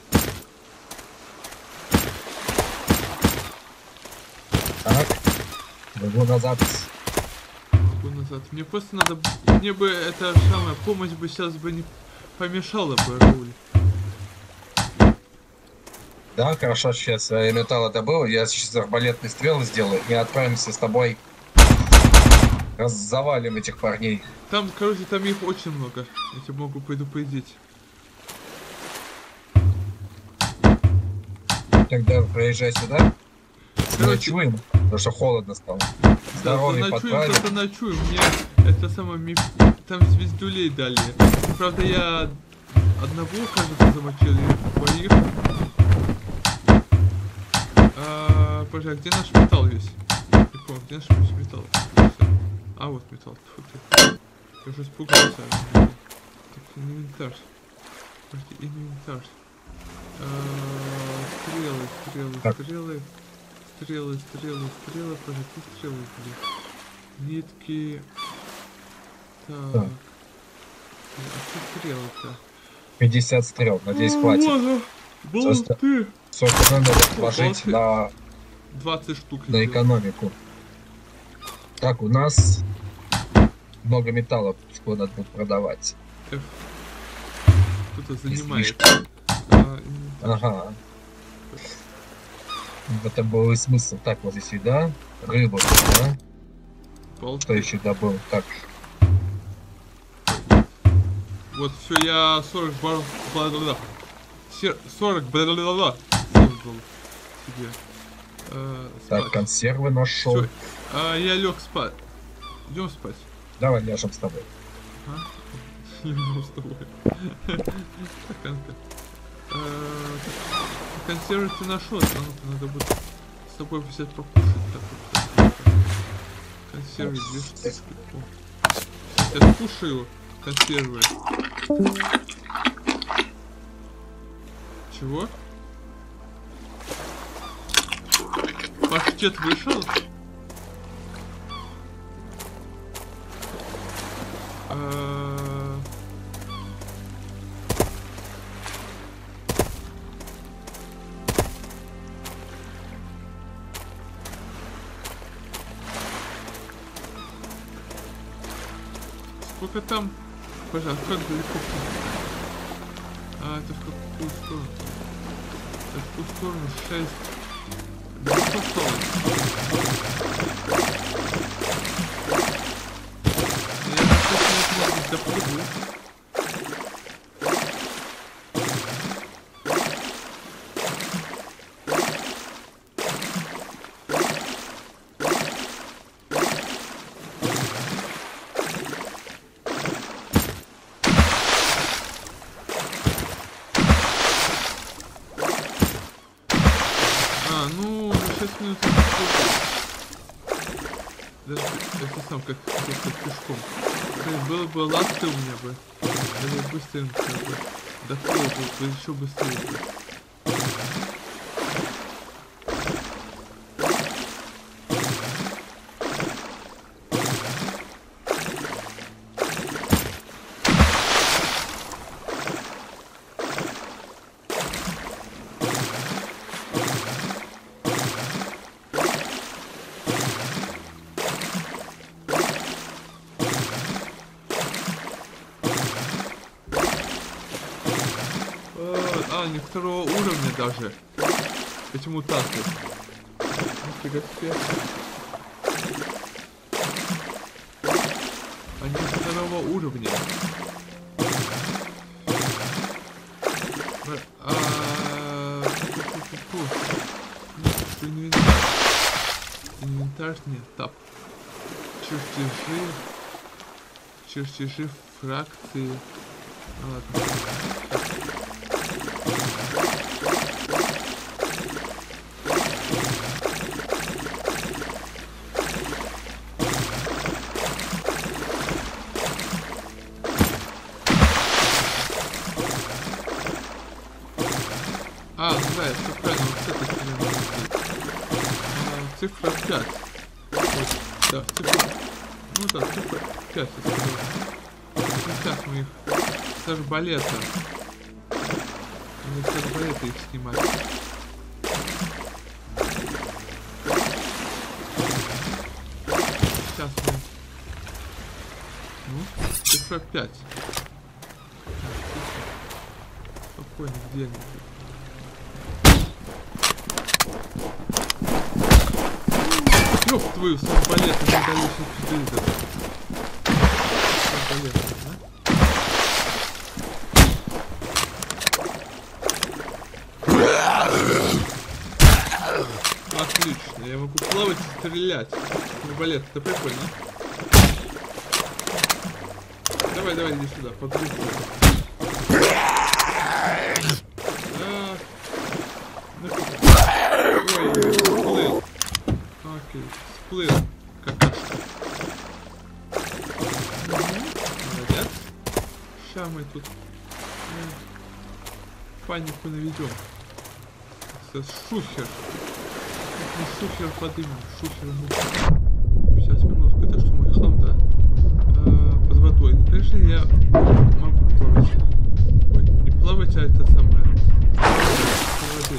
Так, бегу назад. Могу назад. Мне просто надо... Мне бы эта самая помощь бы сейчас бы не помешала бы, Рауль. Да, хорошо, сейчас я металл добыл, я сейчас арбалетный стрел сделаю и отправимся с тобой. Завалим этих парней. Там, короче, там их очень много. Я тебя могу предупредить. Тогда проезжай сюда. Короче, Ночуем, потому что холодно стало. Здоровье подправим. Да, ночуем. Мне это самое... Там звездюлей дали. Правда, я одного, кажется, замочил, и двоих. Боже, а где наш металл весь? Не помню, где наш металл? А, вот металл. Фу ты. Я уже испугался. Так, инвентарь. Подожди, инвентарь. Стрелы. Подожди, стрелы, блин. Нитки. Так. А что стрелы-то? 50 стрел, надеюсь, хватит. Болты. Все остальное надо вложить на 20 штук. на экономику. Так, у нас много металлов, что надо будет продавать. Кто-то занимает. Ага. В этом был и смысл. Так, вот здесь еда, рыба, да? Болты. Что еще добыл? Так. Вот все, я 40 бла-бла-бла. 40 бла-бла-бла. Себе. Так, консервы нашел. Всё, я лег спать. Идем спать. Давай ляжем с тобой. Лежу с тобой. Консервы ты нашел, надо будет с тобой взять покушать. Так. Консервы 2 штуки. Я скушаю консервы. Чего? Паштет вышел? Сколько там? Пожалуйста, как далеко? А, это в какую сторону? Это в ту сторону 6. Далеко осталось. Я на 6 минут, может быть, доплыву. Даже если сам как пешком. Было бы ласты у меня бы. Я бы быстренько бы доплыл бы еще быстрее. Они второго уровня даже. Эти мутанты. Нифига себе. Они второго уровня. Инвентарь. Инвентарь нет. Тап. Чертежи фракции. Ладно. А, ну да, я все правильно, вот с этой стороны надо быть. Цифра 5. Вот, да, цифра... Ну да, цифра 5, если сейчас мы их с арбалета. Надо с арбалета их снимать. Сейчас мы... Ну, цифра 5. Спокойно, где они? Ёб твою, с арбалетом не дали еще 4. С арбалетом, да? Отлично, я могу плавать и стрелять. Арбалет, это прикольно. Давай, давай, иди сюда, подругу. Ой, всплыл. Окей, всплыл. Какашка. Молодец. Ща мы тут панику наведем. Это шухер. Мы шухер подымем. Шухер. Сейчас минутку. Это что, мой хлам, да? Под водой. Ну, конечно, я могу плавать. Ой, не плавать, а это самое. Воды.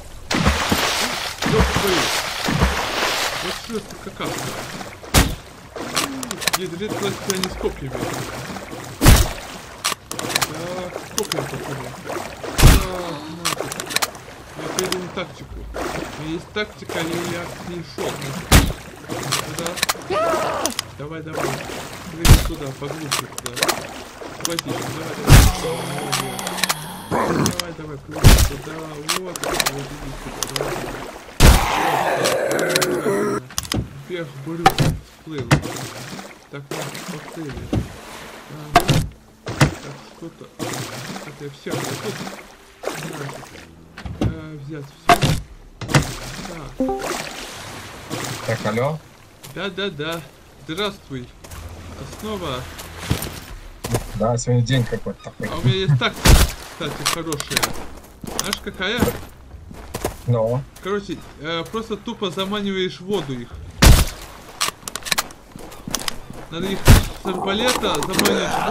Ёб твою. Вот что это какашка. Ядрит класть тебя не с копьями. Так, с копьями, пацаны. Так, я придумал тактику. У меня есть тактика, и я с ней шел. Да. Давай, давай. Прыгай туда, поглубже туда. Хватит, давай, давай, прыгай туда. Вот, иди сюда. Вверх брюк всплыл. Так, повторили. Так, что-то. Так, я все, я тут. Взять все. Так. Так, алло? Да. Здравствуй. Снова. Да, сегодня день какой-то такой. А у меня есть тактика, кстати, хорошая. Знаешь, какая? Ну. Короче, просто тупо заманиваешь в воду их. Надо их с арбалета заманивать в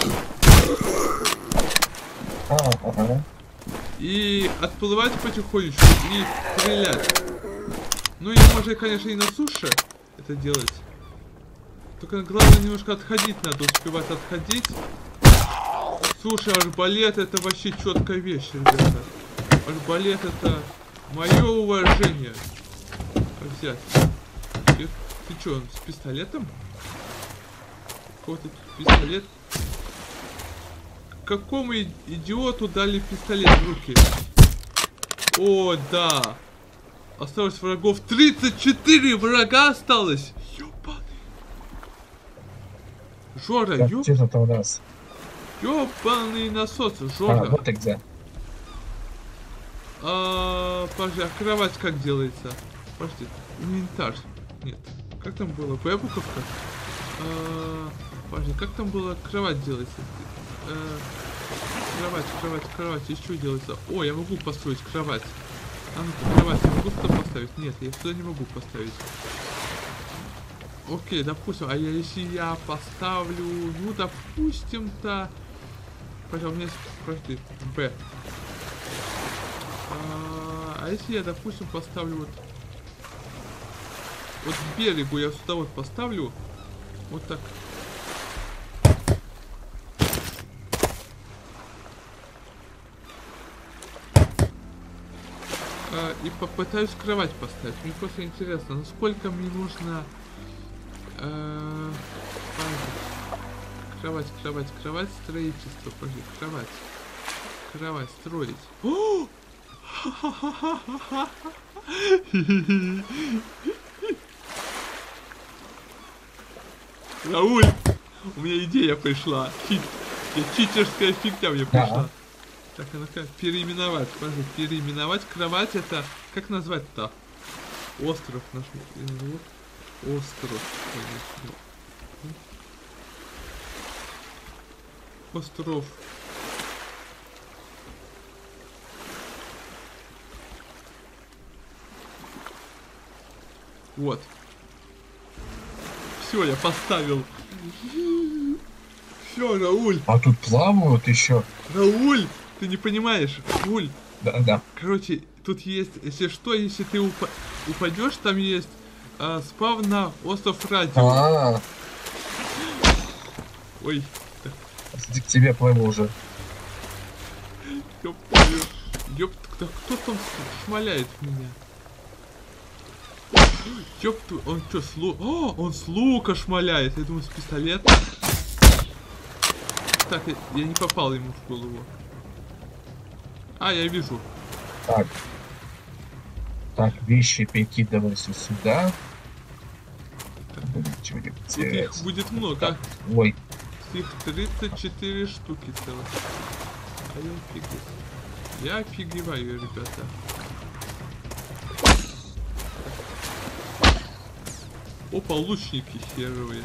воду. Ага. И отплывать потихонечку и стрелять. Ну и можно, конечно, и на суше это делать. Только главное немножко отходить надо, успевать отходить. Слушай, арбалет это вообще четкая вещь, ребята. Арбалет это мое уважение. Взять. Ты что, с пистолетом? Какой-то пистолет. Какому идиоту дали пистолет в руки? О, да. Осталось врагов 34 врага осталось. Ёбаный. Жора, Где-то у нас. ёбаный насос, Жора. Вот и где. Подожди, а кровать как делается? Подожди, инвентарь. Нет. Как там было? Б-буковка? Подожди, как там было кровать делается? Кровать, еще делается. О, я могу построить кровать. А ну-ка, кровать я могу сюда поставить? Нет, я сюда не могу поставить. Окей, допустим, а если я поставлю, ну, допустим-то... Подожди, у меня есть, подожди, Б. А если я, допустим, поставлю вот к берегу я сюда вот поставлю, вот так. И попытаюсь кровать поставить. Мне просто интересно, насколько мне нужно... Кровать, строительство. Подожди, кровать строить. О! Рауль, у меня идея пришла. Читерская фигня мне пришла. Так, а ну-ка, переименовать. Подожди, переименовать кровать это... Как назвать-то? Остров наш. Остров. Остров. Вот. Все, я поставил. Все, Рауль. А тут плавают еще. Рауль, ты не понимаешь, Рауль. Да. Короче, тут есть, если что, если ты упадешь, там есть спав на остров радио. Ой. К тебе плыву уже. Ёп, кто там шмаляет в меня? Ёп, он что, он с лука шмаляет. Я думаю, с пистолета. Так, я не попал ему в голову. Я вижу. Так, вещи перекидывайся сюда. Их будет много. Так, ой. Их 34 штуки целых. Я офигеваю, ребята. Опа, лучники херовые.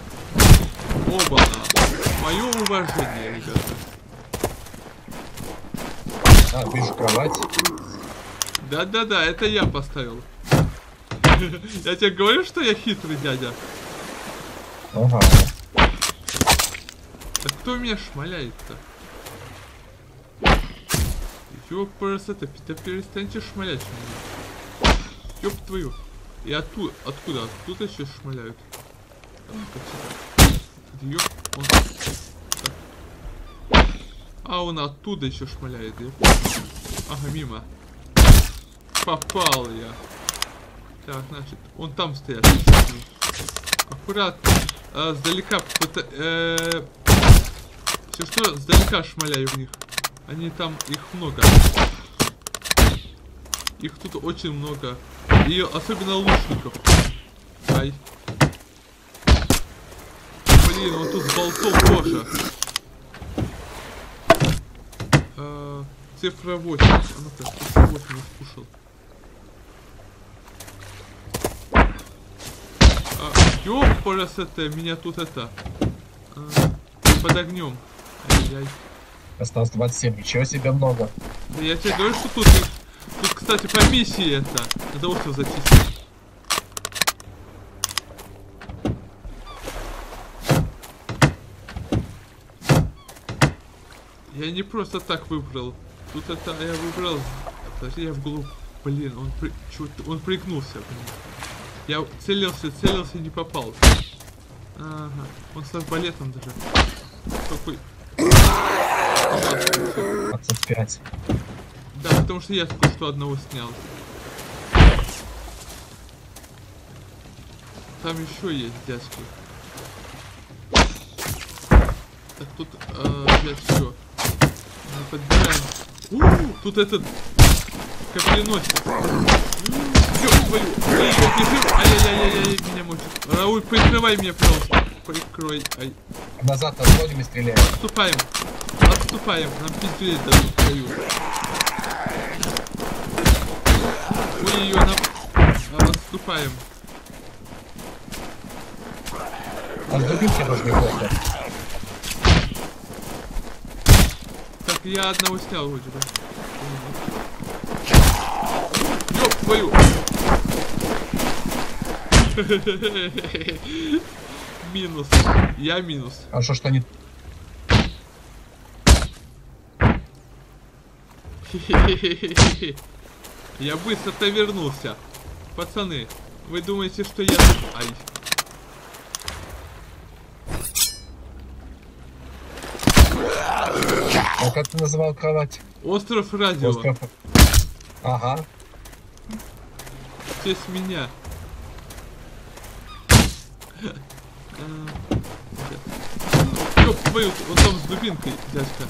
Оба-на. Мое уважение, ребята. Вижу кровать. Да, это я поставил. Я тебе говорю, что я хитрый дядя. Ага. Да кто меня шмаляет-то? Ёпрст, да перестаньте шмалять меня. Ёп твою. И откуда? Оттуда еще шмаляют. Ёп, он... он оттуда еще шмаляет, да? Ага, мимо. Попал я. Так, значит, он там стоят. Аккуратно. Сдалека все что, сдалека шмаляю в них. Они там, их много. Их тут очень много. И особенно лучников. Ай. Блин, он тут с болтом тоже. Цифра 8. А ну-ка, цифра 8 я скушал. Ёпрст, меня тут под огнем. Ай-яй. Осталось 27, ничего себе много. Да я тебе говорю, что тут, кстати, по миссии это. Надо остров зачистить. Я не просто так выбрал. Тут я выбрал. Подожди, я в голову. Блин, он пригнулся. Я целился и не попал. Ага. Он с арбалетом даже. Какой? 25. Да, потому что я только что одного снял. Там еще есть дядьки. Так, тут взять все. Мы подбираем. Тут этот капленосец. Ёб твою. Ай-яй-яй-яй, меня мочит. Рауль, прикрывай меня, пожалуйста. Прикрой. Ай. Назад отходим и стреляем. Отступаем. Отступаем. Нам пиздец дадут дают. Ой-ой-ой, нам... Отступаем. А с дубинки должны плохо. Так, я одного снял вроде бы. Ёб твою! Минус. Я минус. А что они... Я быстро-то вернулся. Пацаны, вы думаете, что я... Ай. А как ты называл кровать? Остров радио. Остров... Ага. В честь меня. Ёп твою, он там с дубинкой, дядька.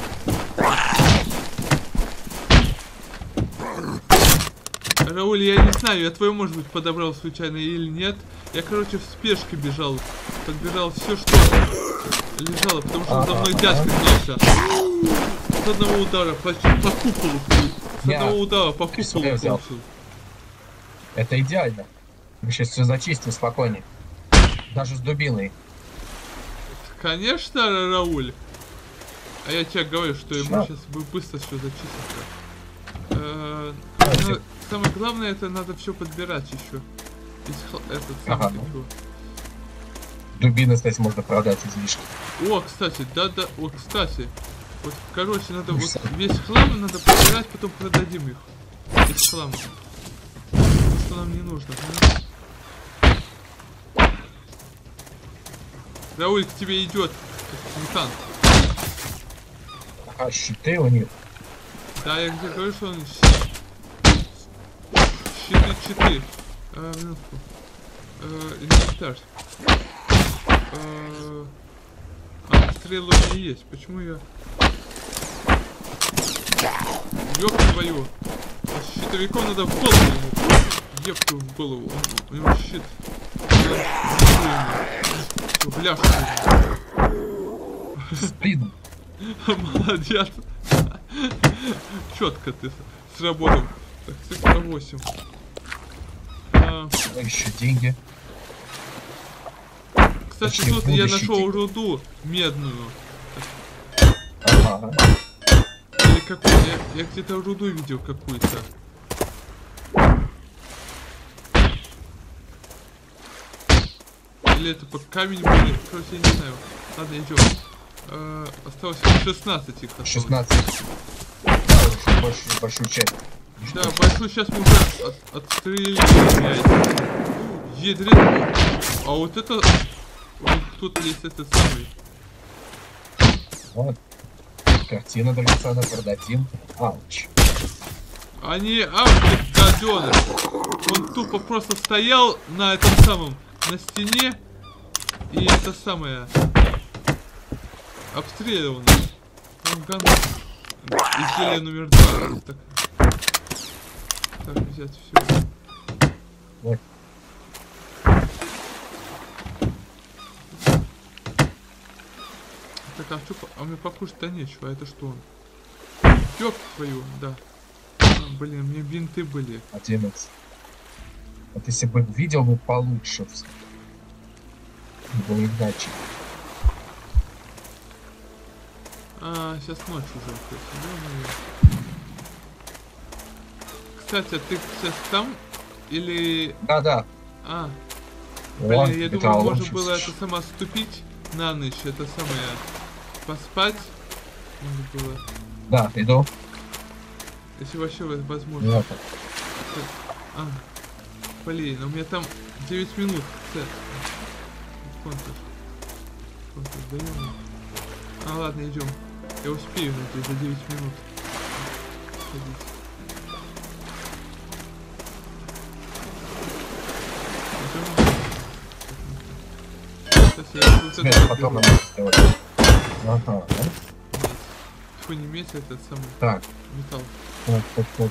Рауль, я не знаю, я твою, может быть, подобрал случайно или нет. Я, короче, в спешке бежал. Подбирал все, что лежало, потому что за мной дядька гнался. С одного удара по куполу. С одного удара по куполу получил. Это идеально. Мы сейчас все зачистим спокойнее. Даже с дубиной. Конечно, Рауль. А я тебе говорю, что ему сейчас быстро все зачистится. Самое главное, это надо все подбирать еще. Этот самый дубины, кстати, можно продать излишки. О, кстати, да-да, о, кстати. Вот, короче, надо вот весь хлам надо подбирать, потом продадим их. Весь хлам. Что нам не нужно, понимаешь? Рауль, к тебе идет мутант. А щиты у них? Да, я где говорю, что он щиты. Минутку. Инвентарь. Стрелы у меня есть. Почему я... Ёб твою. С щитовиком надо в голову ему. Ебку в голову. У него щит. Бляшку. Спину. Молодец. Четко ты сработал. Так, цифра 8. Еще деньги. Кстати, тут я нашел руду медную. Ага. Или какую? Я где-то руду видел какую-то. Или это под камень были? Короче, я не знаю. Ладно, идем. Осталось 16 их. 16. Большую часть. Да, большую сейчас мы уже отстрелили. Ядрит. А вот это... Тут есть этот самый. Вот. Картина драгоценная, продадим. Ауч. Они гаденыш. Он тупо просто стоял на этом самом, на стене. И это самое... Обстреливал нас. Он ганок. Изделие номер 2. Так, взять все. Вот. Так, а мне покушать-то нечего, это что он? Ёб твою, да. Блин, мне бинты были. 11. Вот если бы видел бы получше. Было иначе. Сейчас ночь уже. Кстати, а ты сейчас там? Или... Да. Блин, я думаю, можно было это само ступить на ночь, это самое... Поспать. Можно было. Да, иду. Если вообще возможно. Вот. Блин, у меня там 9 минут. контур. Даем. А, ладно, идем. Я успею, надеюсь, за 9 минут. Ходить. Смерть потом надо сделать. Ага. Фу, не медь, этот самый Так. металл. Так.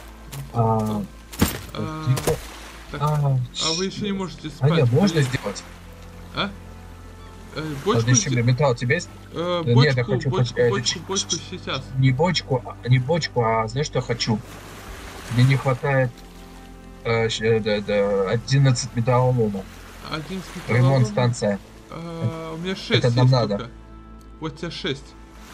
Так, а вы еще не можете спать. А нет, можно сделать? А? Бочку? Подожди, металл у тебя есть? Бочку, нет, я хочу бочку сейчас. Не бочку, а знаешь, что я хочу? Мне не хватает 11 металлолома. 11 Ремонт станция. У меня 6 это нам есть надо. только. Вот тебе 6.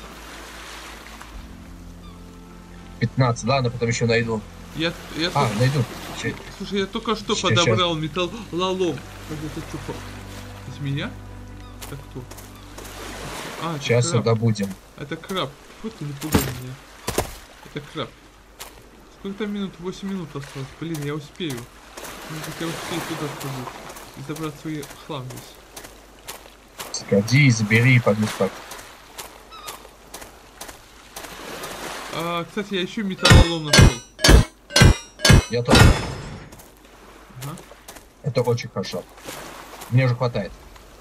15, ладно, потом еще найду. Найду. Слушай, я только что подобрал металлолом. Это что? Из меня? Это кто? Сейчас это краб. добудем. Это краб. Вот ты не пугай меня. Это краб. Сколько там минут? 8 минут осталось. Блин, я успею. Я успею туда сходить. И забрать свой хлам здесь. Сходи, забери и пойду спать. Кстати, я еще металлолом нашел. Я тоже. Ага. Это очень хорошо. Мне уже хватает.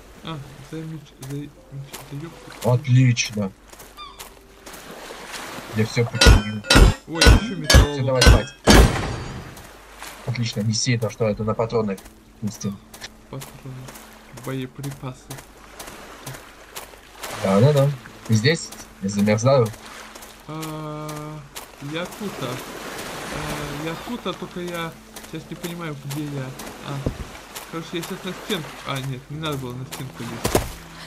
Отлично. Я все починил. Ой, еще металлолом. Все, давай спать. Отлично, неси это, что это на патроны пустим. Патроны. Боеприпасы. Да. Ты здесь? Я замерзаю. Я тут, только я сейчас не понимаю, где я. Короче, я сейчас на стенку. Нет, не надо было на стенку лезть.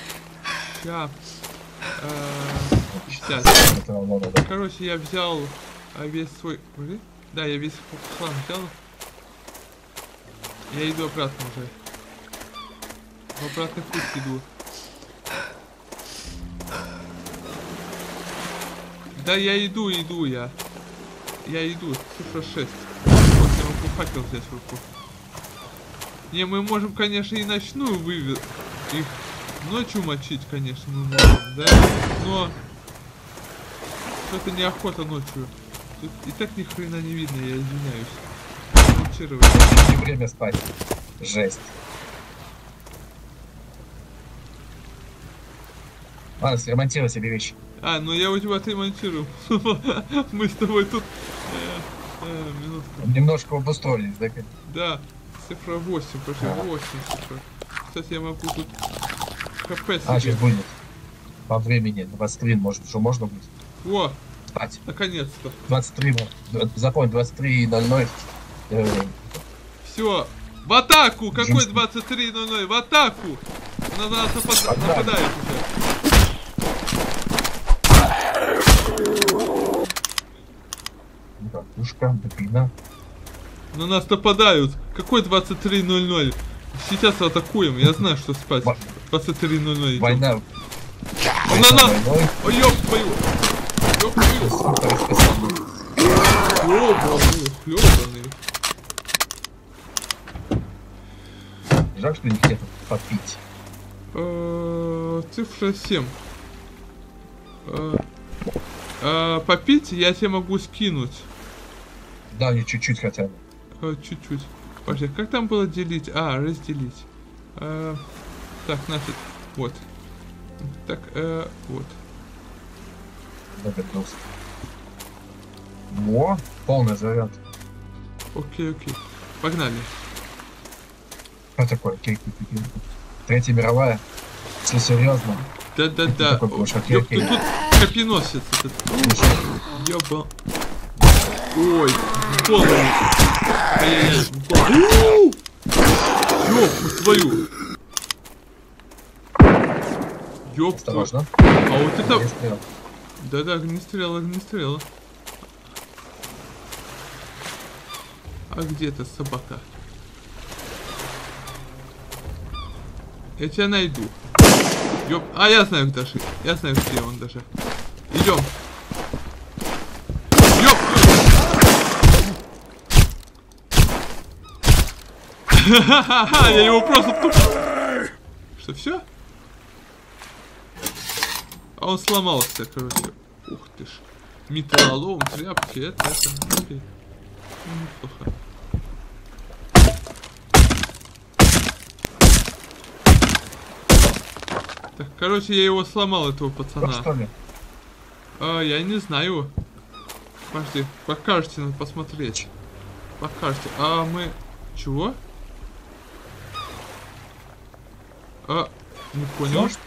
Сейчас. Короче, я взял весь свой... Да, я весь хлам взял. Я иду обратно уже. В обратный путь иду. Да, я иду я. Я иду, цифра 6. Вот я могу факел взять в руку. Не, мы можем, конечно, и ночную вывести. Их ночью мочить, конечно, мы можем, да? Но это неохота ночью. Тут и так ни хрена не видно, я извиняюсь. Монтировать. Не время спать. Жесть. Ладно, ремонтируй себе вещи. Ну я у тебя отремонтирую. Мы с тобой тут... Минутку. Немножко обустроились, да? Да, цифра 8, прошу, 8 цифра. Кстати, я могу тут ХП себе. Сейчас будет. По времени, 23, может, что можно будет? О! Спать. Наконец-то. 23, запомни, 23:00. Все. В атаку! Какой 23:00? В атаку! На нас нападает уже. Пушка, дубина. На нас нападают. Какой 23:00? Сейчас атакуем. Я знаю, что спать. 23:00. Война. Ой, ёб твою. Ёб твою. Хлёбаный. Жаль, что не хотят попить. Цифра 7. Попить я тебе могу скинуть. Да, не чуть-чуть хотя бы. Чуть-чуть. Подожди, как там было делить? Разделить. Так, нафиг. Вот. Так, вот. Заготовился. Во, полный заряд. Окей. Погнали. Что такое? Третья мировая? Все серьезно? Да. Тут копьеносец этот. Ёба. Ой, полный. Ай-яй-яй. Ёб твою. Ёб твою. Осторожно. Вот это... Да, огнестрел. А где эта собака? Я тебя найду. Ёп. Я знаю даже. Я знаю, где он даже. Идем. Ёп. Я его просто туп... Что, все? А он сломался, короче. Ух ты ж. Металлолом, тряпки, это. Окей. Ну, неплохо. Так, короче, я его сломал, этого пацана. Что ли? Я не знаю. Подожди, покажете, надо посмотреть. Покажете. А мы... Чего? Не понял. Что?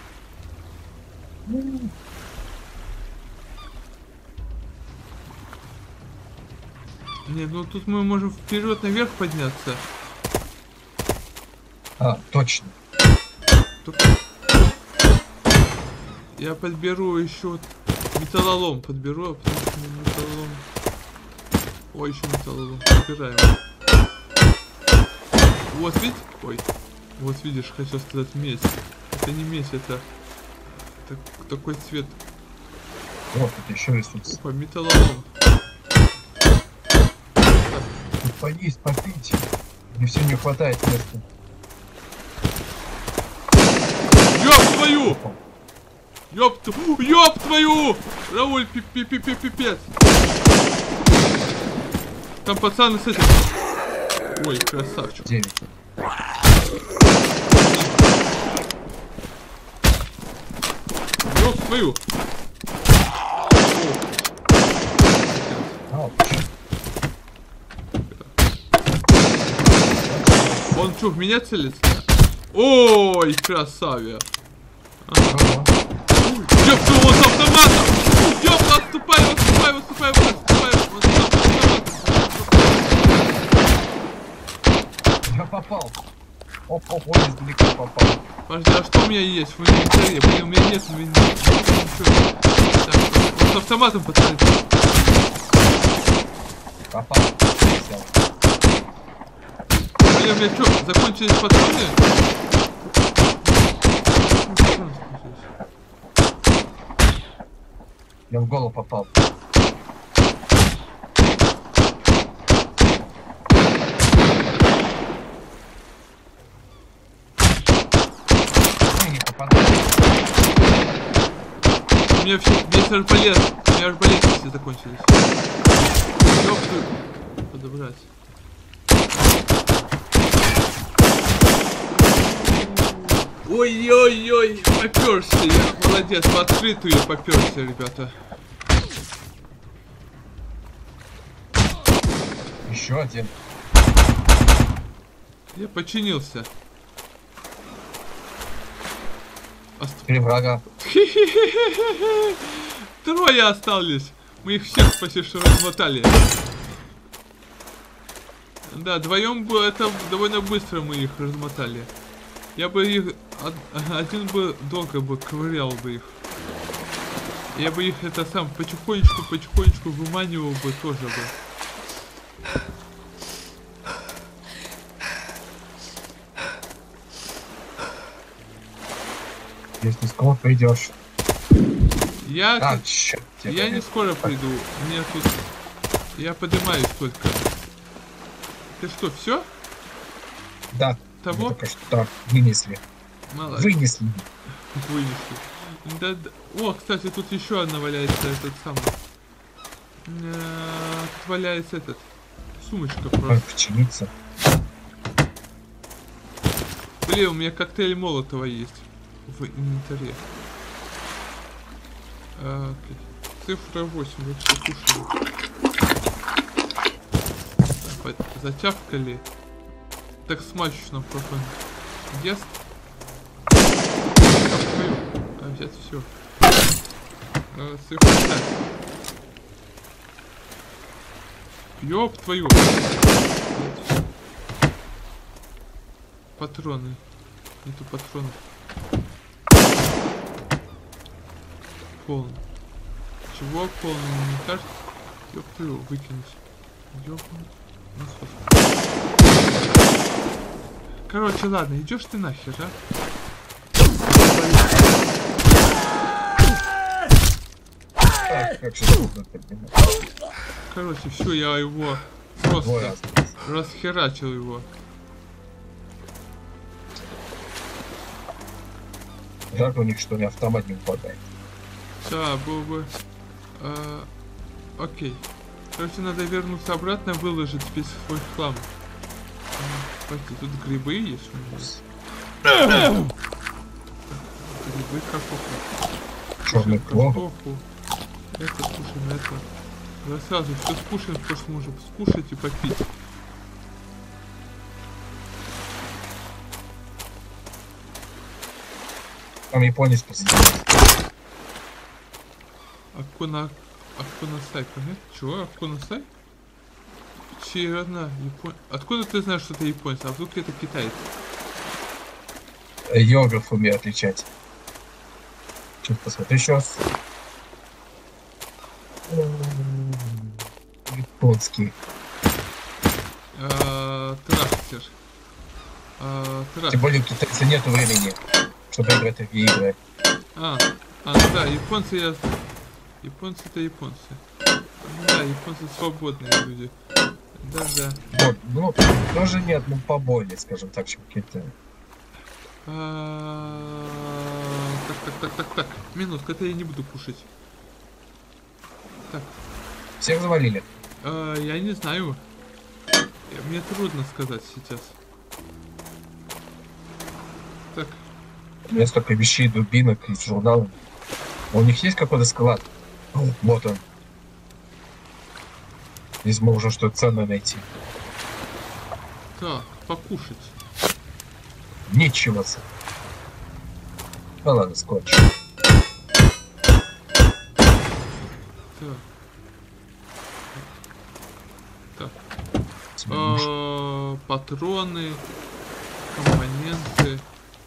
Не, ну тут мы можем вперед наверх подняться. А, точно. Только... Я подберу еще металлолом, подберу, потому что металлолом. Ой, еще металлолом. Подбираем. Вот видишь? Ой. Вот видишь, хотел сказать медь. Это не медь, это такой цвет. Вот, это еще ресурс. Опа, металлолом. Поесть, попить. Мне все не хватает места. Ёб твою! Ёб твою! Рауль, пипец! Там пацаны с этим. Ой, красавчик. 9. Ёб твою! Он что, в меня целится? Ой, красавец! Ёб твою, он с автоматом! Ёб, отступай! Я попал. Оп, издалека попал. Подожди, а что у меня есть в инвентаре? Блин, у меня нет ничего. Так, он с автоматом, пацаны. Попал. Блин, у меня что, закончились патроны? Я в голову попал. Не попадаю. У меня весь арбалет. У меня арбалеты все закончились. Ёпту. Подобрать. Ой-ой-ой, попёрся я. Молодец, в открытую я попёрся, ребята. Еще один. Я починился. Три врага. Трое остались. Мы их всех почти что размотали. Да, вдвоем было это довольно быстро мы их размотали. Я бы их... Один бы долго бы ковырял бы их. Я бы их это сам потихонечку выманивал бы тоже бы. Если скоро придешь. Я черт, я не скоро приду. Мне тут... Я поднимаюсь только. Ты что, все? Да. Того? Только что так вынесли. Молодец. Вынесли. Да. О, кстати, тут еще одна валяется, этот самый. Тут валяется этот. Сумочка просто. Починиться. Блин, у меня коктейль Молотова есть в инвентаре. Окей. Цифра 8, вообще кушаем. Затявкали. Так смачечно просто. Ест. Взять все. Цифра 5. Ёб твою. Патроны. Нету патронов. Полный. Чего полный? Не кажется? Ёб твою, выкинуть. Ёбаный. Короче, ладно, идешь ты нахер, а? Короче, все, я его просто расхерачил его. Жалко, у них что ли автомат не хватает. Да, было бы... окей. Короче, надо вернуться обратно, выложить весь свой хлам. Смотрите, тут грибы есть у меня. Грибы, картофель. Черный плов. Картофель. Это скушаем, это. Да сразу все скушаем, то, что можем скушать и попить. Там японец посидел. Акунасай, понятно? Чего? Акунасай? Серьезно? Откуда ты знаешь, что это японец? А вдруг это китаец? Географ умеет отличать. Чё, посмотри еще раз. Японский. Трактор. Тем более у китайца нету времени, чтобы играть в такие игры. Ну да, японцы я знаю. Японцы это японцы. Ну да, японцы свободные люди. Да. Вот, ну, тоже нет, ну поболее, скажем так, чем Китай. Так. Минутку, это я не буду кушать. Так. Всех завалили? Я не знаю. Мне трудно сказать сейчас. Так. У меня столько вещей, дубинок и журналов. А у них есть какой-то склад? Вот он. Здесь можно что-то ценное найти. Так, покушать. Ничего себе. Ну ладно, скотч. Так. Патроны, компоненты.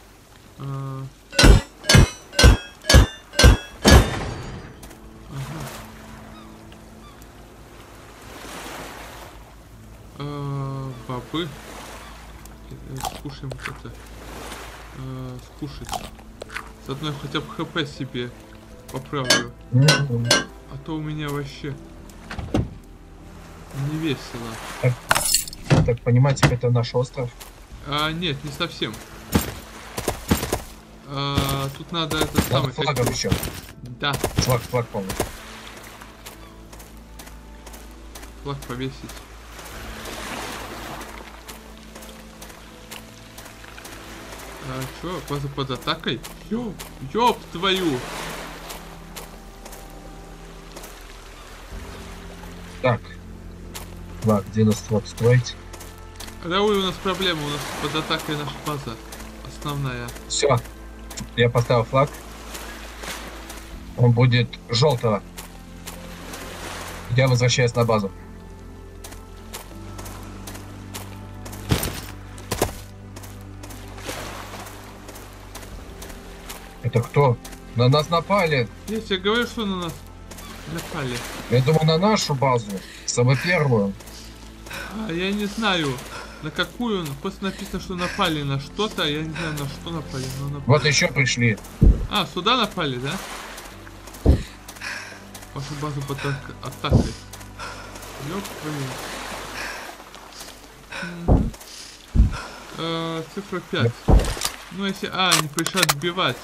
Бобы. Скушаем вот это. Скушать. Заодно я хотя бы хп себе поправлю. А то у меня вообще не весело. Так понимаете, это наш остров? Нет, не совсем. Тут надо это самое. Флагом еще. Да. Флаг полный. Флаг повесить. Чё, под атакой? Ёп твою! Так. Флаг, где нас флаг строить? Рауль, у нас проблема, у нас под атакой наша база. Основная. Все. Я поставил флаг. Он будет желтого. Я возвращаюсь на базу. Это кто? На нас напали. Я тебе говорю, что на нас напали. Я думаю, на нашу базу. Самую первую. Я не знаю, на какую. Просто написано, что напали на что-то. Я не знаю, на что напали. Но напали. Вот еще пришли. Сюда напали, да? Вашу базу под атакой. Ёп твою. Цифра 5. Ну если... они пришли отбивать.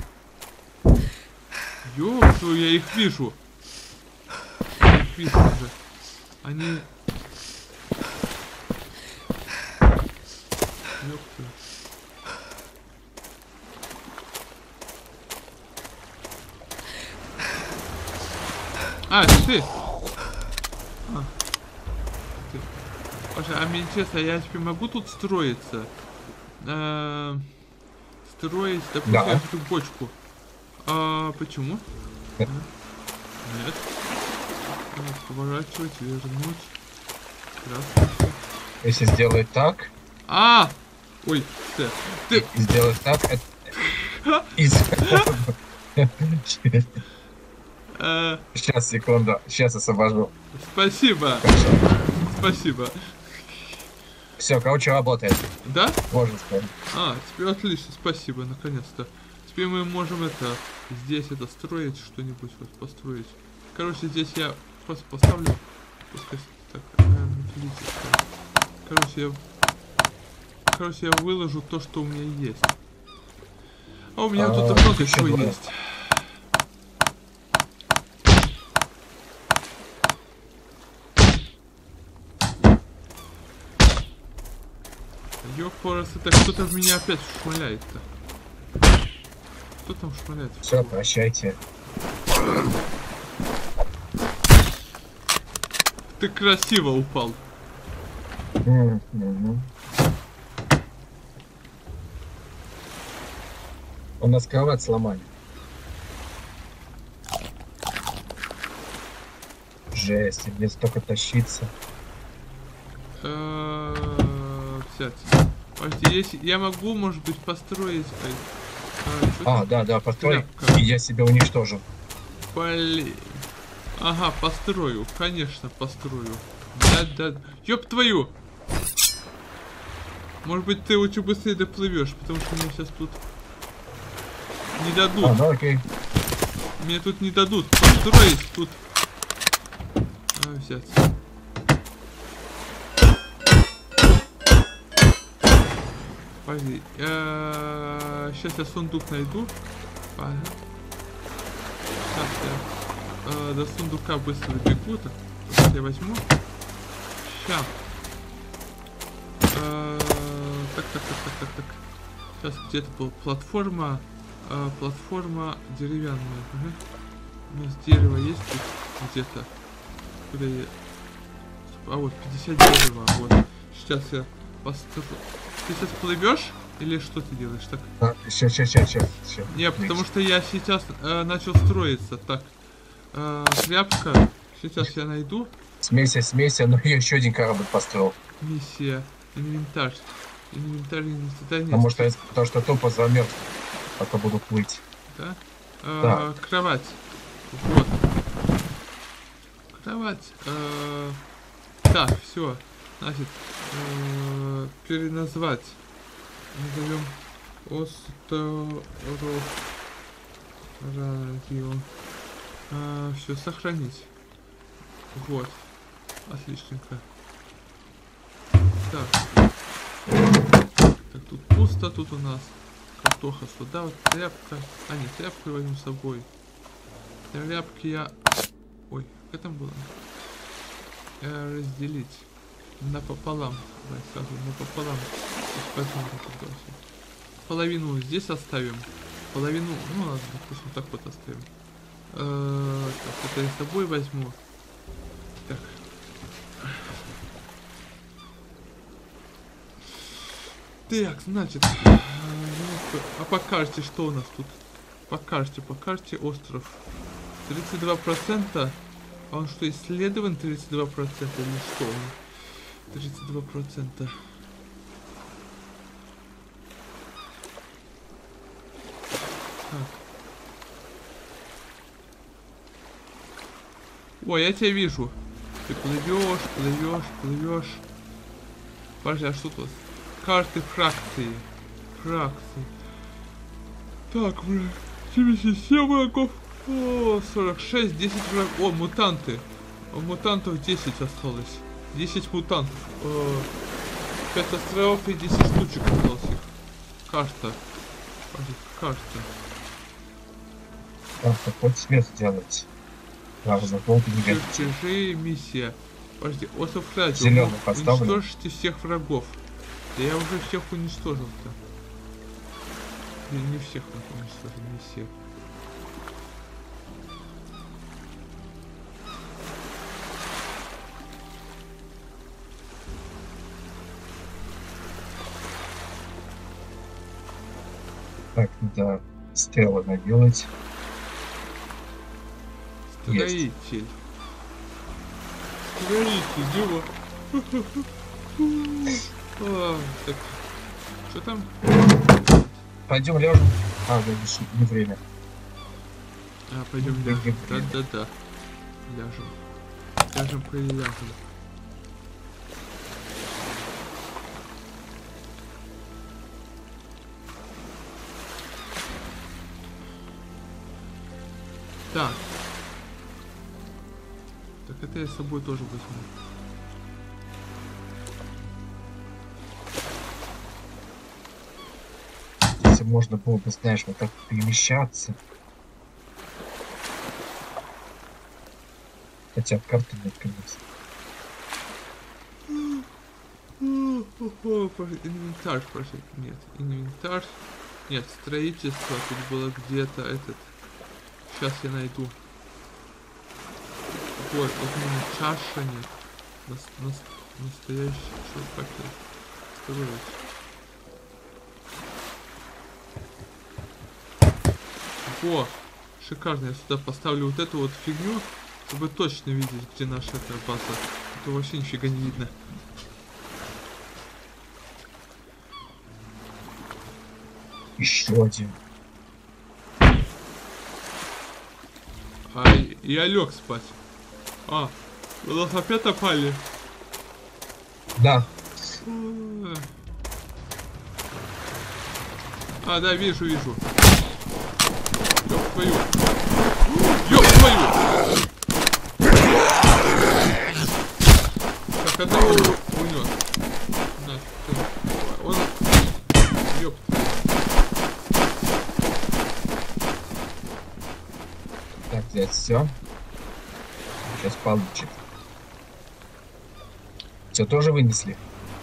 Ёп твою, я их вижу. Я их вижу уже. Они... Ёп твою. Это ты? Ты. Паша, мне интересно, я теперь могу тут строиться? Строить, допустим, да. эту бочку. Почему? Нет. Поворачивать, вернуть. Здравствуйте. Если сделать так. Ой, ты. Сделать так. Сейчас, секунду. Сейчас освобожу. Спасибо. Спасибо. Все, короче, работает. Да? Можно сказать. Теперь отлично, спасибо, наконец-то. Теперь мы можем здесь строить, что-нибудь построить. Короче, здесь я просто поставлю. Пускай так, короче, я выложу то, что у меня есть. У меня тут много чего есть. Ёпорос, это кто-то в меня опять шмаляет-то. Кто там шмаляет? Все, прощайте. Ты красиво упал. У нас кровать сломали. Жесть, мне столько тащиться. Сядь. Подожди, если я могу, может быть, построить. Да, построй. И я себя уничтожу. Блин. Ага, построю, конечно, построю. Да. Ёб твою! Может быть, ты очень быстрее доплывешь, потому что мне сейчас тут не дадут. Да, окей. Мне тут не дадут построить, тут. Взять. Погоди. Сейчас я сундук найду. Так, я до сундука быстро бегу. Так, я возьму. Ща. Так. Сейчас где-то была платформа. Платформа деревянная. Ага. У нас дерево есть тут где-то. Куда я... А вот 50 дерева. Вот. Сейчас я построю. Ты сейчас плывешь? Или что ты делаешь? Так. Сейчас. Не, потому что я сейчас начал строиться. Так. Тряпка. Сейчас я найду. Смейся, но я еще один корабль построил. Миссия. Инвентарь. Инвентарь не задание. Потому что тупо замерз. А то буду плыть. Да? Да. Кровать. Вот. Кровать. Так, все. Значит, переназвать. Назовем радио. Все, сохранить. Вот. Отличненько. Так, тут пусто, тут у нас картоха сюда, вот тряпка. А, нет, тряпку я возьму с собой. Тряпки я... Ой, как там было? Разделить. Напополам. Давай сразу напополам. Половину здесь оставим. Половину, ну ладно, допустим, так вот оставим. Так, это я с собой возьму. Так. Так, значит, а по карте что у нас тут? По карте остров 32%. А он что, исследован 32% или что он? 32%. Так. Ой, я тебя вижу. Ты плывешь. Подожди, а что тут? Карты фракции. Так, блядь. 77 врагов. О, 46, 10 врагов. О, мутанты. Мутантов 10 осталось. 10 мутантов. 5 островов и 10 штучек осталось их. Карта. Карта. Так, хоть свет сделать. Чужие миссия. Подожди, остров радио. Зеленый поставлю. Уничтожьте всех врагов. Да я уже всех уничтожил-то. Не всех уничтожил, не всех. Так, надо стрелы наделать. Строитель. Дима. Так, что там? Пойдем ляжем. Не время. Пойдем ляжем. Да. Ляжем. Так. Так это я с собой тоже возьму. Если можно было бы, знаешь, вот так перемещаться. Хотя карты нет, конечно. Инвентарь, пожалуйста. Нет, инвентарь. Нет, строительство. Тут было где-то этот. Сейчас я найду. Вот, именно чаша нет. Настоящий пакет. Строить. Во, шикарно. Я сюда поставлю вот эту вот фигню, чтобы точно видеть, где наша эта база. А то вообще нифига не видно. Еще один. А я лег спать. А, вы нас опять опали? Да. А, да, вижу. Ёб твою. Ёб твою! Так, одного унес. На, он... Ёб. Так, взять все. Сейчас получит. Все тоже вынесли.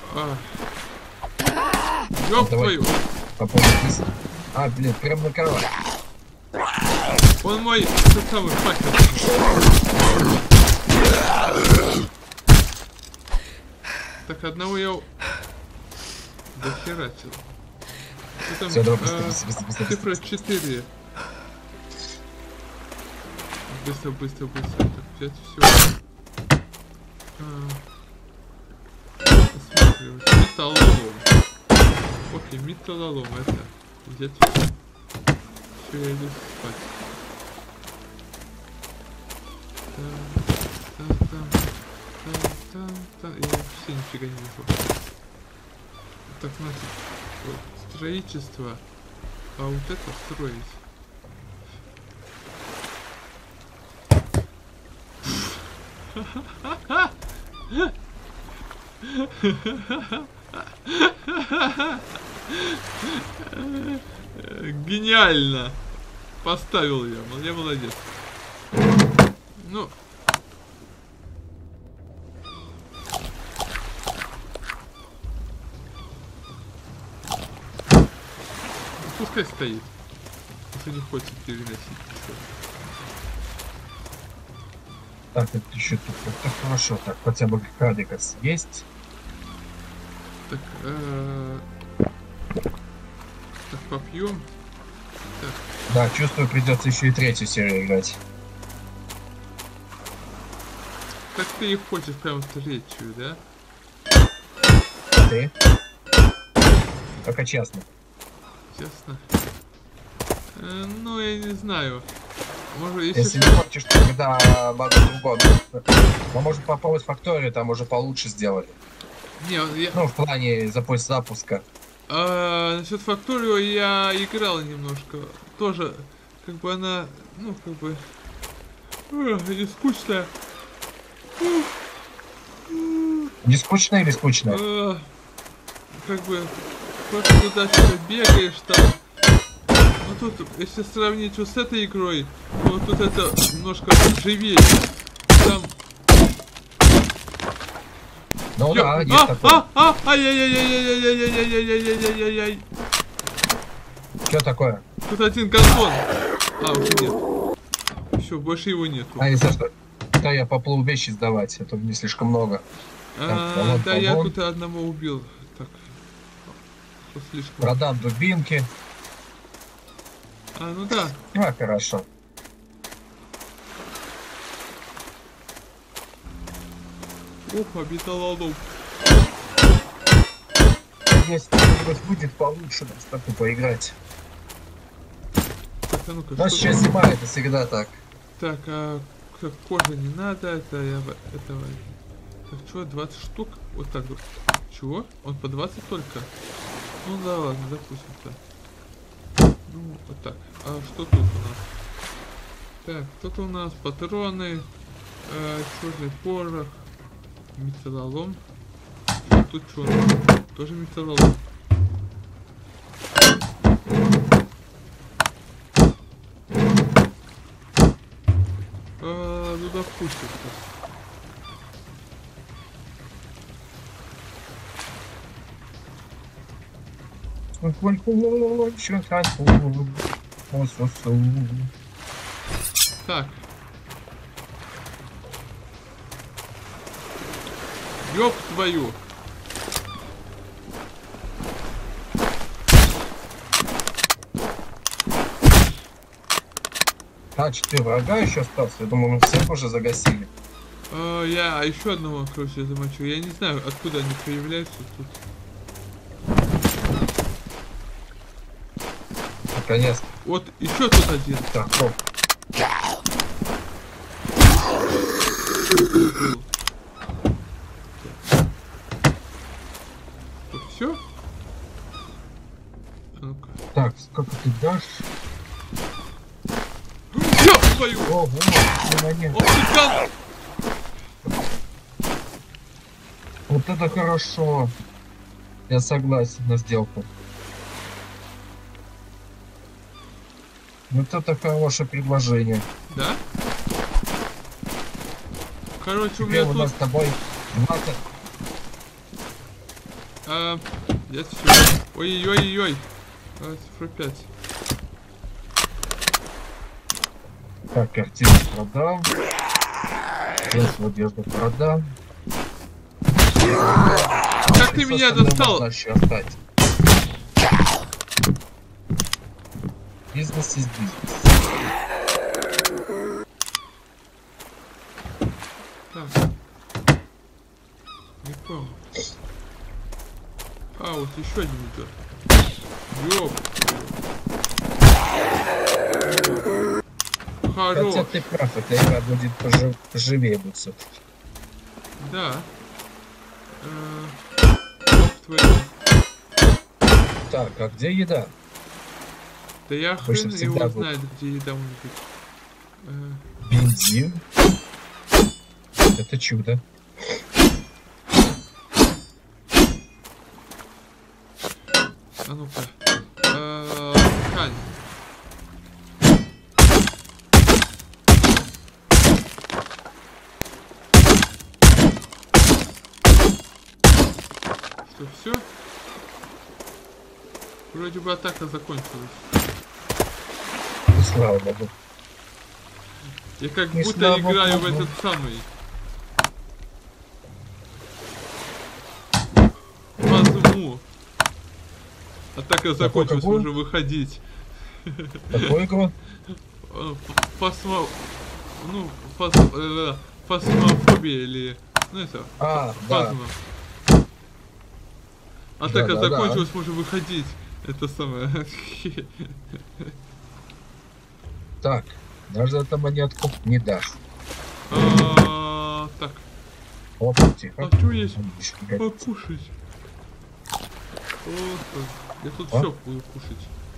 Ёб Давай. твою! Попробуй. А, блин, прям на кровать. Он мой тот самый факел. Так, одного я дохерачил. Там, Все, давай, быстро. цифра 4. Быстро. Так, взять все. Осматривать. Металлолом. Окей, металлолом это. Взять все. Все, я иду спать. Там. Я вообще нифига не вижу. Так, значит, вот, строительство. А вот это строить. Гениально! Поставил я молодец. Ну. Пускай стоит. Если не хочет переносить. Так, это еще тут. Так, хорошо. Так, хотя бы кадикас есть. Так, так, попьем. Так. Да, чувствую, придется еще и третью серию играть. Так ты и хочешь прям третью, да? Ты? Только честно. Честно. Ну, я не знаю. Может, Если не хочешь, то тогда могу другого. Мы можем попробовать факторию, там уже получше сделали. Не, я... Ну, в плане запуска. Насчет факторию я играл немножко. Тоже, как бы она, ну, как бы... не скучная. Не скучно или скучно? Как бы, просто туда-сюда бегаешь там. Ну тут, если сравнить вот с этой игрой, то вот тут это немножко живее. Там... Ну да, есть такое. Ай-яй-яй-яй-яй-яй-яй-яй-яй-яй-яй-яй-яй-яй. Что такое? Тут один газон. А, уже нет. Все, больше его нету. А, если что, да, я поплыл вещи сдавать, это не слишком много. Так, да, я тут одного убил. Так. Слишком. Продам дубинки. Ну да. А, хорошо. Опа, металлолом. Если что-нибудь будет получше, нас такой поиграть. Так, ну-ка, но сейчас зима, это всегда так. Так, кожа не надо, это я этого. Так, что, 20 штук? Вот так вот. Чего? Он по 20 только? Ну да ладно, допустим-то. Ну, вот так. А что тут у нас? Так, тут у нас патроны, черный порох, металлолом. А тут что? Тоже металлолом. Ну допустим. Так. Ёб твою. А, 4 врага еще остался. Я думаю, мы всех уже загасили. Я еще одного, короче, замочу. Я не знаю, откуда они появляются тут. Наконец. Вот еще тут один. Так, оп. Все? Ну-ка. Так, сколько ты дашь? Ёб твою! О, вот, монет. Ох ты гад! Вот это хорошо. Я согласен на сделку. Вот это хорошее предложение. Да? Короче, у Теперь меня у нас тут... с тобой 20. Я все. Ой-ой-ой-ой. Цифра 5. Так, картину продам. Здесь одежду продам. Как ты меня достал? Можно еще оставить. Бизнес из бизнеса. Так. Не помню. А, вот еще один идет. Ёп. Хорош. Хотя ты прав, эта игра будет поживее будет все-таки. Да. Ёп твою. Так, а где еда? Да я Обычно хрен его всегда знает, где еда может быть. Бензин. Это чудо. А ну-ка. Ткань. Что, все? Вроде бы атака закончилась. Слава богу. Я как Не будто слава играю в богу. этот самый. Возьму. Атака закончилась, какую? можно выходить. Какую игру? Фасмо... Ну, фасмофобия или... Ну это... А, да. Фазма. Атака Да. закончилась, можно выходить. Это самое... Так, даже эту монетку не дашь. Так, Оп, тихо. хочу есть Мишки горят. покушать. Я тут А? все буду кушать.